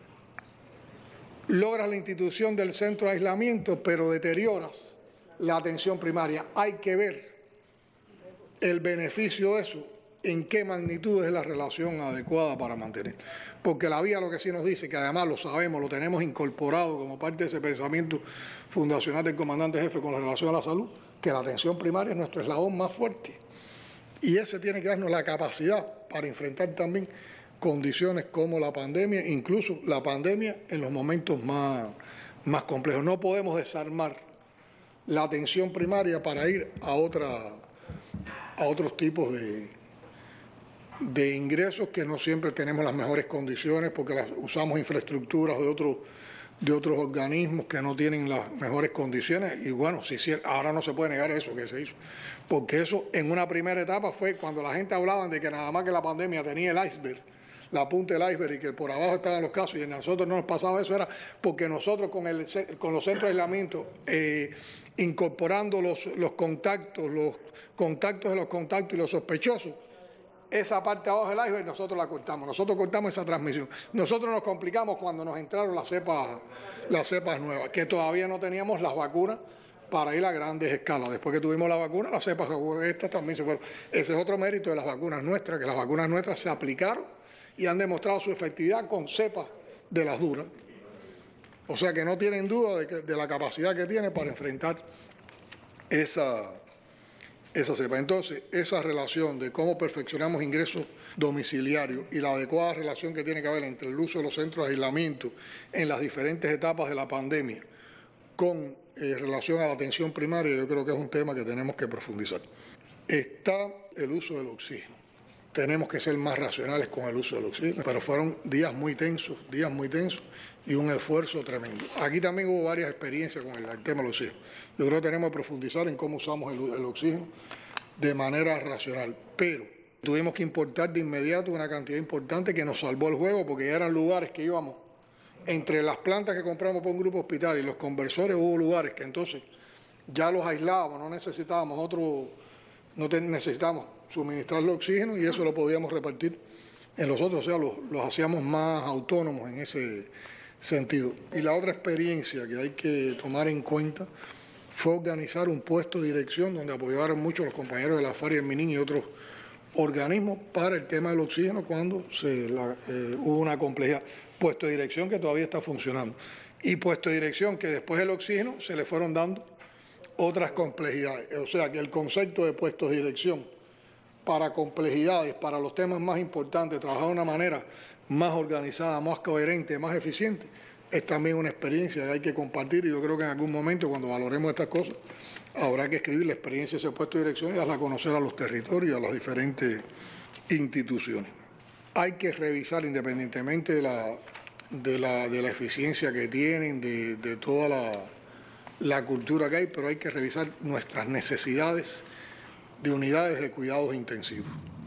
logras la institución del centro de aislamiento, pero deterioras la atención primaria. Hay que ver el beneficio de eso, en qué magnitud es la relación adecuada para mantener. Porque la vía lo que sí nos dice, que además lo sabemos, lo tenemos incorporado como parte de ese pensamiento fundacional del comandante jefe con la relación a la salud, que la atención primaria es nuestro eslabón más fuerte. Y ese tiene que darnos la capacidad para enfrentar también condiciones como la pandemia, incluso la pandemia en los momentos más, más complejos. No podemos desarmar la atención primaria para ir a, otra, a otros tipos de... de ingresos que no siempre tenemos las mejores condiciones porque las, usamos infraestructuras de, otro, de otros organismos que no tienen las mejores condiciones y bueno, si, si, ahora no se puede negar eso que se hizo, porque eso en una primera etapa fue cuando la gente hablaba de que nada más que la pandemia tenía el iceberg, la punta del iceberg y que por abajo estaban los casos y a nosotros no nos pasaba eso, era porque nosotros con, el, con los centros de aislamiento eh, incorporando los, los contactos, los contactos de los contactos y los sospechosos, esa parte abajo del iceberg nosotros la cortamos, nosotros cortamos esa transmisión. Nosotros nos complicamos cuando nos entraron las cepas, las cepas nuevas, que todavía no teníamos las vacunas para ir a grandes escalas. Después que tuvimos la vacuna, las cepas estas también se fueron. Ese es otro mérito de las vacunas nuestras, que las vacunas nuestras se aplicaron y han demostrado su efectividad con cepas de las duras. O sea que no tienen duda de, que, de la capacidad que tiene para enfrentar esa, esa cepa. Entonces, esa relación de cómo perfeccionamos ingresos domiciliarios y la adecuada relación que tiene que haber entre el uso de los centros de aislamiento en las diferentes etapas de la pandemia con eh, relación a la atención primaria, yo creo que es un tema que tenemos que profundizar. Está el uso del oxígeno. Tenemos que ser más racionales con el uso del oxígeno, pero fueron días muy tensos, días muy tensos y un esfuerzo tremendo. Aquí también hubo varias experiencias con el, el tema del oxígeno. Yo creo que tenemos que profundizar en cómo usamos el, el oxígeno de manera racional, pero tuvimos que importar de inmediato una cantidad importante que nos salvó el juego, porque ya eran lugares que íbamos, entre las plantas que compramos por un grupo hospital y los conversores, hubo lugares que entonces ya los aislábamos, no necesitábamos otro, no te, necesitábamos suministrarle oxígeno y eso lo podíamos repartir en los otros, o sea, los, los hacíamos más autónomos en ese sentido. Y la otra experiencia que hay que tomar en cuenta fue organizar un puesto de dirección donde apoyaron mucho los compañeros de la FARC y el MININ y otros organismos para el tema del oxígeno cuando se la, eh, hubo una complejidad. Puesto de dirección que todavía está funcionando y puesto de dirección que después del oxígeno se le fueron dando otras complejidades. O sea que el concepto de puestos de dirección para complejidades, para los temas más importantes, trabajar de una manera más organizada, más coherente, más eficiente, es también una experiencia que hay que compartir y yo creo que en algún momento cuando valoremos estas cosas habrá que escribir la experiencia de ese puesto de dirección y darla a conocer a los territorios, a las diferentes instituciones. Hay que revisar independientemente de la, de la, de la eficiencia que tienen, de, de toda la, la cultura que hay, pero hay que revisar nuestras necesidades de unidades de cuidados intensivos.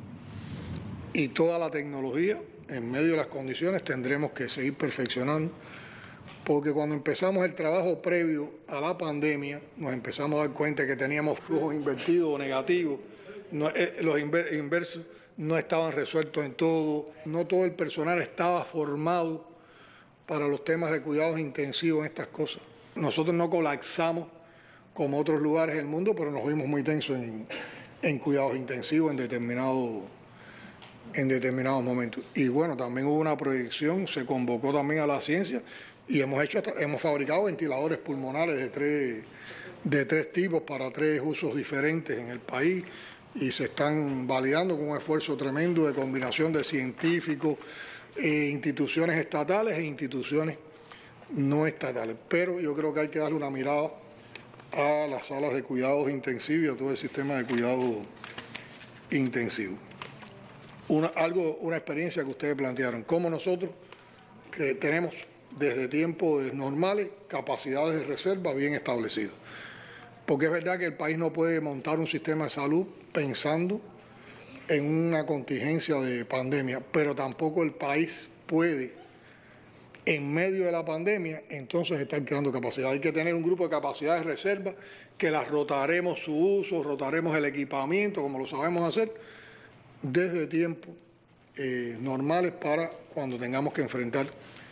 Y toda la tecnología, en medio de las condiciones, tendremos que seguir perfeccionando, porque cuando empezamos el trabajo previo a la pandemia, nos empezamos a dar cuenta que teníamos flujos invertidos o negativos, no, eh, los inver, inversos no estaban resueltos en todo, no todo el personal estaba formado para los temas de cuidados intensivos en estas cosas. Nosotros no colapsamos como otros lugares del mundo, pero nos vimos muy tensos en, en cuidados intensivos en determinados en determinados momentos. Y bueno, también hubo una proyección, se convocó también a la ciencia y hemos hecho hasta, hemos fabricado ventiladores pulmonares de tres, de tres tipos para tres usos diferentes en el país y se están validando con un esfuerzo tremendo de combinación de científicos, e instituciones estatales e instituciones no estatales. Pero yo creo que hay que darle una mirada a las salas de cuidados intensivos y a todo el sistema de cuidado intensivo. Una, algo, una experiencia que ustedes plantearon, cómo nosotros que tenemos desde tiempos normales capacidades de reserva bien establecidas. Porque es verdad que el país no puede montar un sistema de salud pensando en una contingencia de pandemia, pero tampoco el país puede, en medio de la pandemia, entonces estar creando capacidad. Hay que tener un grupo de capacidades de reserva que las rotaremos su uso, rotaremos el equipamiento, como lo sabemos hacer, desde tiempos eh, normales para cuando tengamos que enfrentar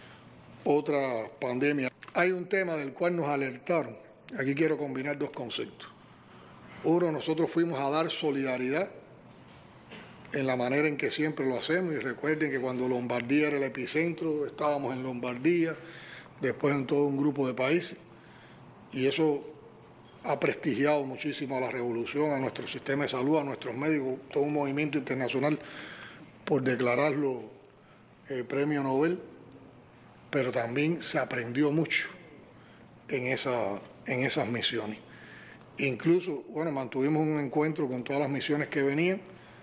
otra pandemia. Hay un tema del cual nos alertaron. Aquí quiero combinar dos conceptos. Uno, nosotros fuimos a dar solidaridad en la manera en que siempre lo hacemos y recuerden que cuando Lombardía era el epicentro, estábamos en Lombardía, después en todo un grupo de países y eso ha prestigiado muchísimo a la revolución, a nuestro sistema de salud, a nuestros médicos, todo un movimiento internacional por declararlo eh, premio Nobel, pero también se aprendió mucho en, esa, en esas misiones. Incluso, bueno, mantuvimos un encuentro con todas las misiones que venían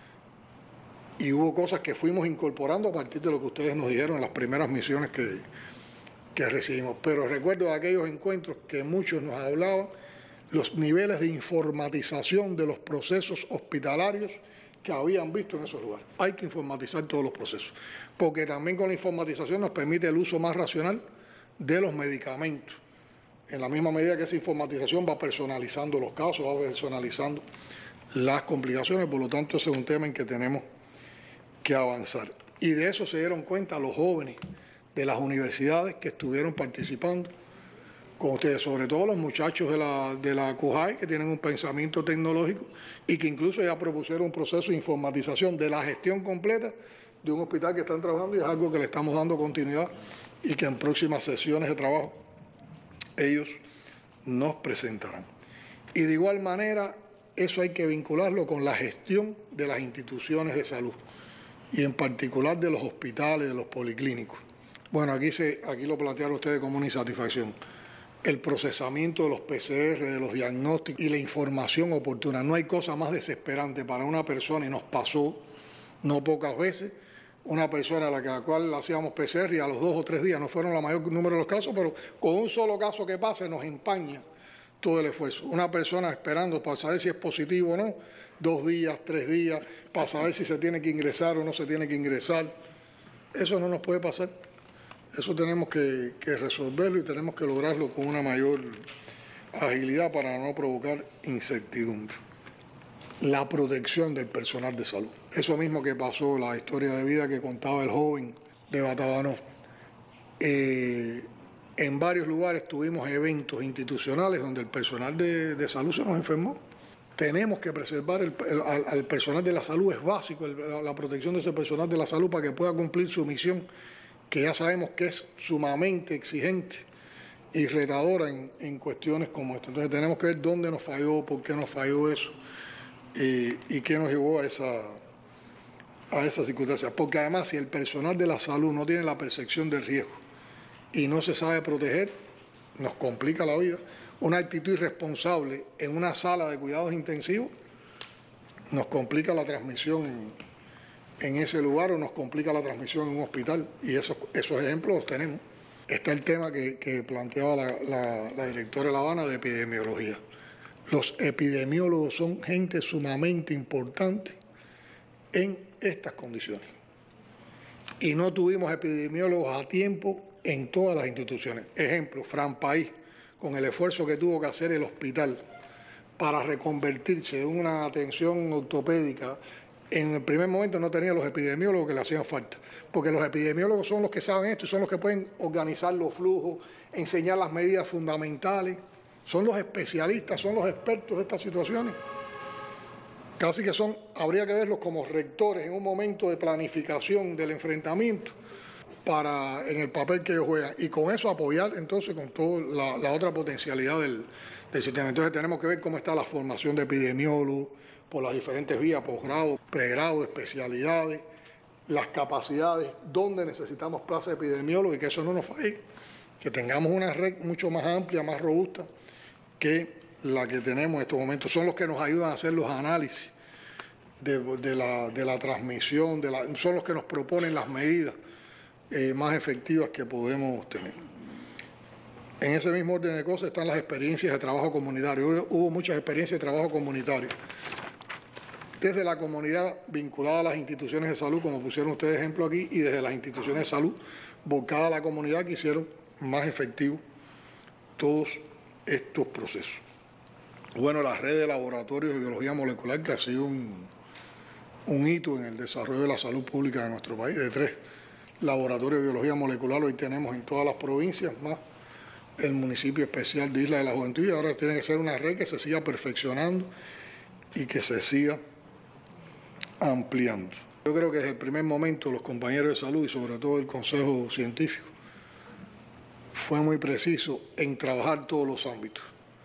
y hubo cosas que fuimos incorporando a partir de lo que ustedes nos dijeron en las primeras misiones que, que recibimos. Pero recuerdo de aquellos encuentros que muchos nos hablaban los niveles de informatización de los procesos hospitalarios que habían visto en esos lugares. Hay que informatizar todos los procesos, porque también con la informatización nos permite el uso más racional de los medicamentos. En la misma medida que esa informatización va personalizando los casos, va personalizando las complicaciones, por lo tanto ese es un tema en que tenemos que avanzar. Y de eso se dieron cuenta los jóvenes de las universidades que estuvieron participando con ustedes, sobre todo los muchachos de la, de la CUJAI, que tienen un pensamiento tecnológico y que incluso ya propusieron un proceso de informatización de la gestión completa de un hospital que están trabajando, y es algo que le estamos dando continuidad y que en próximas sesiones de trabajo ellos nos presentarán. Y de igual manera, eso hay que vincularlo con la gestión de las instituciones de salud y en particular de los hospitales, de los policlínicos. Bueno, aquí, se, aquí lo plantearon ustedes como una insatisfacción. El procesamiento de los P C R, de los diagnósticos y la información oportuna. No hay cosa más desesperante para una persona, y nos pasó no pocas veces, una persona a la, que, a la cual le hacíamos P C R y a los dos o tres días, no fueron la mayor número de los casos, pero con un solo caso que pase nos empaña todo el esfuerzo. Una persona esperando para saber si es positivo o no, dos días, tres días, para saber si se tiene que ingresar o no se tiene que ingresar. Eso no nos puede pasar. Eso tenemos que, que resolverlo y tenemos que lograrlo con una mayor agilidad para no provocar incertidumbre. La protección del personal de salud. Eso mismo que pasó, la historia de vida que contaba el joven de Batabanó. Eh, en varios lugares tuvimos eventos institucionales donde el personal de, de salud se nos enfermó. Tenemos que preservar el, el, al, al personal de la salud, es básico el, la protección de ese personal de la salud para que pueda cumplir su misión, que ya sabemos que es sumamente exigente y retadora en, en cuestiones como esta. Entonces tenemos que ver dónde nos falló, por qué nos falló eso y, y qué nos llevó a esa, a esa circunstancia. Porque además, si el personal de la salud no tiene la percepción del riesgo y no se sabe proteger, nos complica la vida. Una actitud irresponsable en una sala de cuidados intensivos nos complica la transmisión en en ese lugar o nos complica la transmisión en un hospital, y esos, esos ejemplos los tenemos. Está el tema que, que planteaba la, la, la directora de La Habana de epidemiología. Los epidemiólogos son gente sumamente importante en estas condiciones. Y no tuvimos epidemiólogos a tiempo en todas las instituciones. Ejemplo, Fran País, con el esfuerzo que tuvo que hacer el hospital para reconvertirse de una atención ortopédica. En el primer momento no tenía los epidemiólogos que le hacían falta, porque los epidemiólogos son los que saben esto y son los que pueden organizar los flujos, enseñar las medidas fundamentales, son los especialistas, son los expertos de estas situaciones. Casi que son, habría que verlos como rectores en un momento de planificación del enfrentamiento para, en el papel que ellos juegan, y con eso apoyar entonces con toda la, la otra potencialidad del, del sistema. Entonces tenemos que ver cómo está la formación de epidemiólogos, por las diferentes vías, posgrado, pregrado, especialidades, las capacidades, dónde necesitamos plazas de epidemiólogos y que eso no nos falle, que tengamos una red mucho más amplia, más robusta que la que tenemos en estos momentos. Son los que nos ayudan a hacer los análisis de, de, la, de la transmisión, de la, son los que nos proponen las medidas eh, más efectivas que podemos tener. En ese mismo orden de cosas están las experiencias de trabajo comunitario. Hubo muchas experiencias de trabajo comunitario. Desde la comunidad vinculada a las instituciones de salud, como pusieron ustedes ejemplo aquí, y desde las instituciones de salud volcada a la comunidad, que hicieron más efectivos todos estos procesos. Bueno, la red de laboratorios de biología molecular, que ha sido un, un hito en el desarrollo de la salud pública de nuestro país, de tres laboratorios de biología molecular hoy tenemos en todas las provincias, más el municipio especial de Isla de la Juventud, y ahora tiene que ser una red que se siga perfeccionando y que se siga ampliando. Yo creo que desde el primer momento los compañeros de salud y sobre todo el Consejo Científico fue muy preciso en trabajar todos los ámbitos.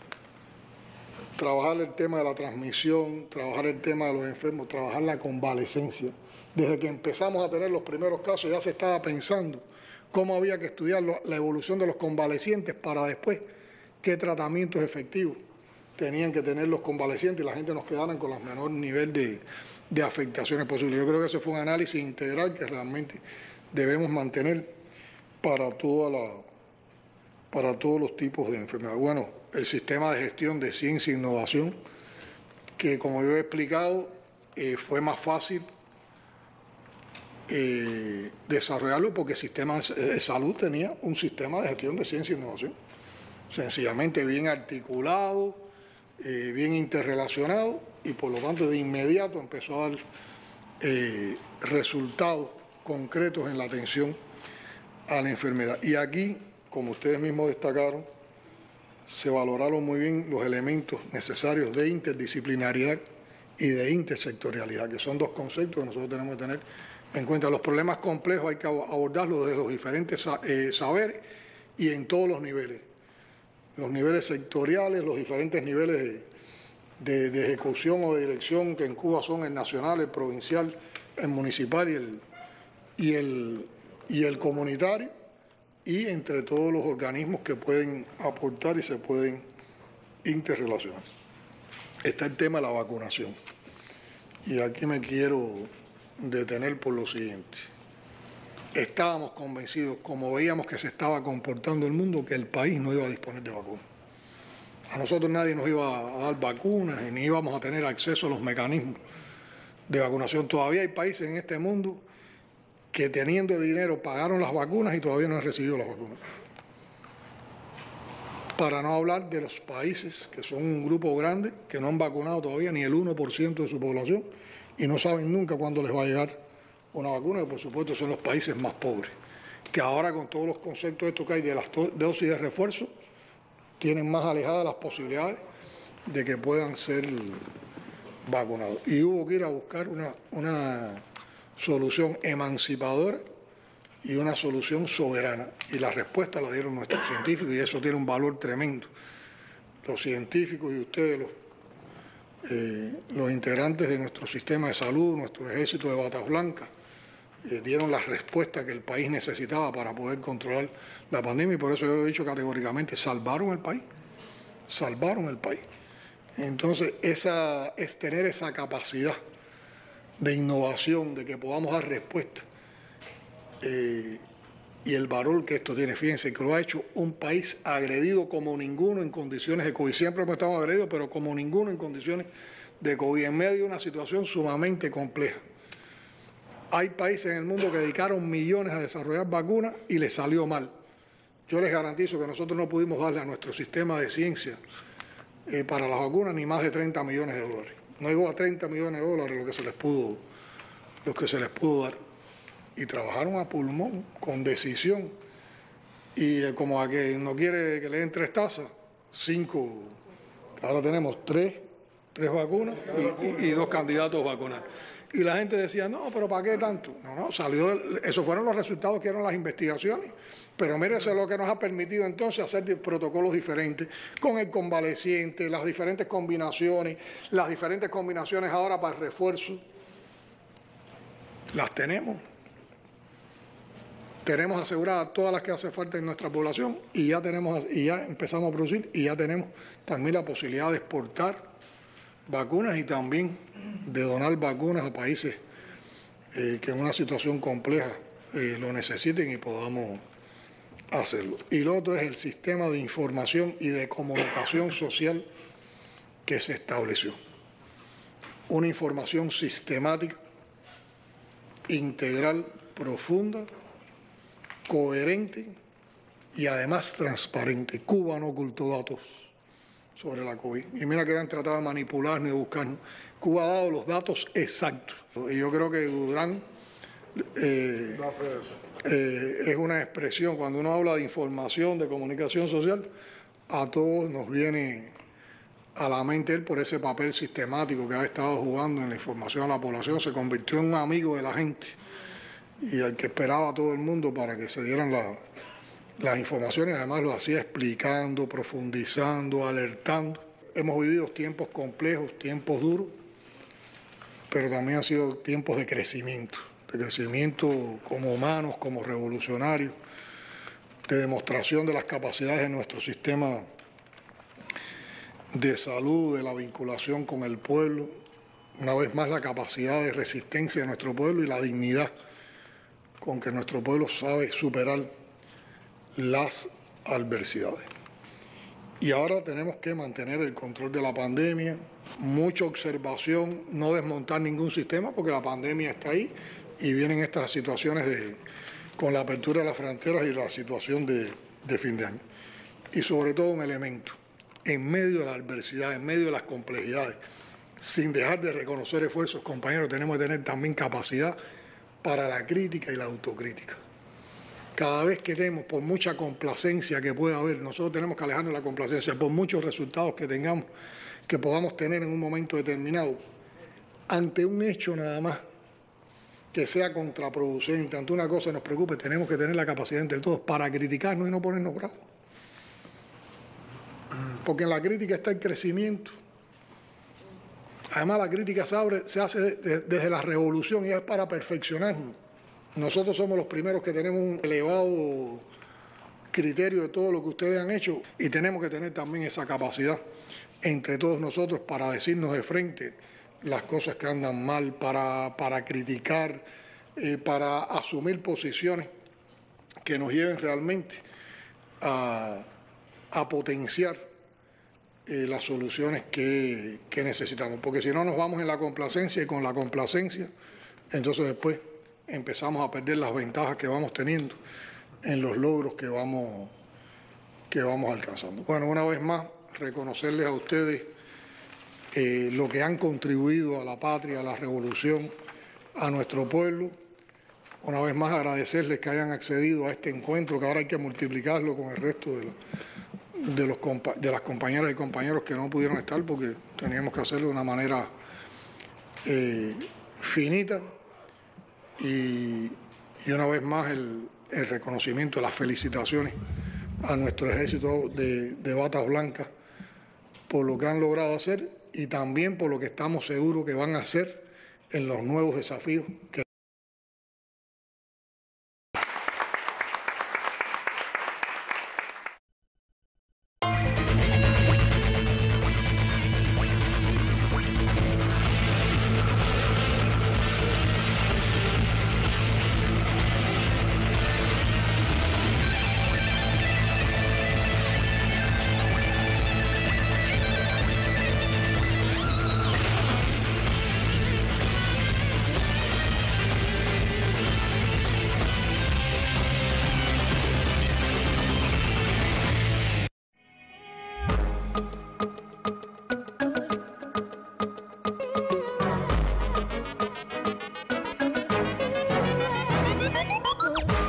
Trabajar el tema de la transmisión, trabajar el tema de los enfermos, trabajar la convalecencia. Desde que empezamos a tener los primeros casos ya se estaba pensando cómo había que estudiar la evolución de los convalecientes para después qué tratamientos efectivos tenían que tener los convalecientes y la gente nos quedaran con el menor nivel de, de afectaciones posibles. Yo creo que ese fue un análisis integral que realmente debemos mantener para, toda la, para todos los tipos de enfermedades. Bueno, el sistema de gestión de ciencia e innovación, que como yo he explicado, eh, fue más fácil eh, desarrollarlo porque el sistema de salud tenía un sistema de gestión de ciencia e innovación, sencillamente bien articulado, Eh, bien interrelacionado, y por lo tanto de inmediato empezó a dar eh, resultados concretos en la atención a la enfermedad. Y aquí, como ustedes mismos destacaron, se valoraron muy bien los elementos necesarios de interdisciplinariedad y de intersectorialidad, que son dos conceptos que nosotros tenemos que tener en cuenta. Los problemas complejos hay que abordarlos desde los diferentes eh, saberes y en todos los niveles. Los niveles sectoriales, los diferentes niveles de, de, de ejecución o de dirección, que en Cuba son el nacional, el provincial, el municipal y el, y el, y el comunitario, y entre todos los organismos que pueden aportar y se pueden interrelacionar. Está el tema de la vacunación. Y aquí me quiero detener por lo siguiente. Estábamos convencidos, como veíamos que se estaba comportando el mundo, que el país no iba a disponer de vacunas. A nosotros nadie nos iba a dar vacunas y ni íbamos a tener acceso a los mecanismos de vacunación. Todavía hay países en este mundo que teniendo dinero pagaron las vacunas y todavía no han recibido las vacunas. Para no hablar de los países que son un grupo grande, que no han vacunado todavía ni el uno por ciento de su población y no saben nunca cuándo les va a llegar una vacuna, que por supuesto son los países más pobres, que ahora con todos los conceptos estos que hay de las dosis de refuerzo, tienen más alejadas las posibilidades de que puedan ser vacunados. Y hubo que ir a buscar una, una solución emancipadora y una solución soberana. Y la respuesta la dieron nuestros científicos y eso tiene un valor tremendo. Los científicos y ustedes, los, eh, los integrantes de nuestro sistema de salud, nuestro ejército de batas blancas, eh, dieron la respuesta que el país necesitaba para poder controlar la pandemia y por eso yo lo he dicho categóricamente, salvaron el país, salvaron el país. Entonces, esa, es tener esa capacidad de innovación, de que podamos dar respuesta. Eh, y el valor que esto tiene, fíjense que lo ha hecho un país agredido como ninguno en condiciones de COVID. Siempre hemos estado agredidos, pero como ninguno en condiciones de COVID, en medio de una situación sumamente compleja. Hay países en el mundo que dedicaron millones a desarrollar vacunas y les salió mal. Yo les garantizo que nosotros no pudimos darle a nuestro sistema de ciencia eh, para las vacunas ni más de treinta millones de dólares. No llegó a treinta millones de dólares lo que se les pudo, lo que se les pudo dar. Y trabajaron a pulmón, con decisión. Y eh, como a que no quiere que le den tres tazas, cinco, ahora tenemos tres, tres vacunas y, y, y dos candidatos a vacunar. Y la gente decía, no, pero ¿para qué tanto? No, no, salió, esos fueron los resultados que eran las investigaciones. Pero mire, eso es lo que nos ha permitido entonces hacer protocolos diferentes, con el convaleciente, las diferentes combinaciones, las diferentes combinaciones ahora para el refuerzo. Las tenemos. Tenemos aseguradas todas las que hace falta en nuestra población y ya tenemos y ya empezamos a producir y ya tenemos también la posibilidad de exportar vacunas y también de donar vacunas a países eh, que en una situación compleja eh, lo necesiten y podamos hacerlo. Y lo otro es el sistema de información y de comunicación social que se estableció. Una información sistemática, integral, profunda, coherente y además transparente. Cuba no ocultó datos sobre la COVID. Y mira que eran tratados de manipular ni de buscar. Cuba ha dado los datos exactos. Y yo creo que Durán eh, eh, es una expresión, cuando uno habla de información, de comunicación social, a todos nos viene a la mente él por ese papel sistemático que ha estado jugando en la información a la población. Se convirtió en un amigo de la gente y al que esperaba a todo el mundo para que se dieran la, las informaciones, además lo hacía explicando, profundizando, alertando. Hemos vivido tiempos complejos, tiempos duros, pero también han sido tiempos de crecimiento, de crecimiento como humanos, como revolucionarios, de demostración de las capacidades de nuestro sistema de salud, de la vinculación con el pueblo, una vez más la capacidad de resistencia de nuestro pueblo y la dignidad con que nuestro pueblo sabe superar las adversidades. Y ahora tenemos que mantener el control de la pandemia, mucha observación, no desmontar ningún sistema porque la pandemia está ahí y vienen estas situaciones de, con la apertura de las fronteras y la situación de, de fin de año. Y sobre todo un elemento, en medio de la adversidad, en medio de las complejidades, sin dejar de reconocer esfuerzos, compañeros, tenemos que tener también capacidad para la crítica y la autocrítica. Cada vez que tenemos, por mucha complacencia que pueda haber, nosotros tenemos que alejarnos de la complacencia, por muchos resultados que tengamos, que podamos tener en un momento determinado, ante un hecho nada más que sea contraproducente, ante una cosa que nos preocupe, tenemos que tener la capacidad entre todos para criticarnos y no ponernos bravos. Porque en la crítica está el crecimiento. Además, la crítica se, abre, se hace de, de, desde la revolución y es para perfeccionarnos. Nosotros somos los primeros que tenemos un elevado criterio de todo lo que ustedes han hecho y tenemos que tener también esa capacidad entre todos nosotros para decirnos de frente las cosas que andan mal, para, para criticar, eh, para asumir posiciones que nos lleven realmente a, a potenciar eh, las soluciones que, que necesitamos. Porque si no nos vamos en la complacencia y con la complacencia, entonces después empezamos a perder las ventajas que vamos teniendo en los logros que vamos, que vamos alcanzando. Bueno, una vez más, reconocerles a ustedes eh, lo que han contribuido a la patria, a la revolución, a nuestro pueblo. Una vez más, agradecerles que hayan accedido a este encuentro, que ahora hay que multiplicarlo con el resto de, los, de, los, de las compañeras y compañeros que no pudieron estar, porque teníamos que hacerlo de una manera eh, finita. Y, y una vez más el, el reconocimiento, las felicitaciones a nuestro ejército de, de batas blancas por lo que han logrado hacer y también por lo que estamos seguros que van a hacer en los nuevos desafíos que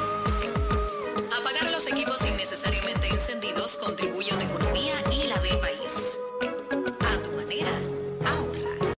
Apagar los equipos innecesariamente encendidos contribuye a la economía y la del país.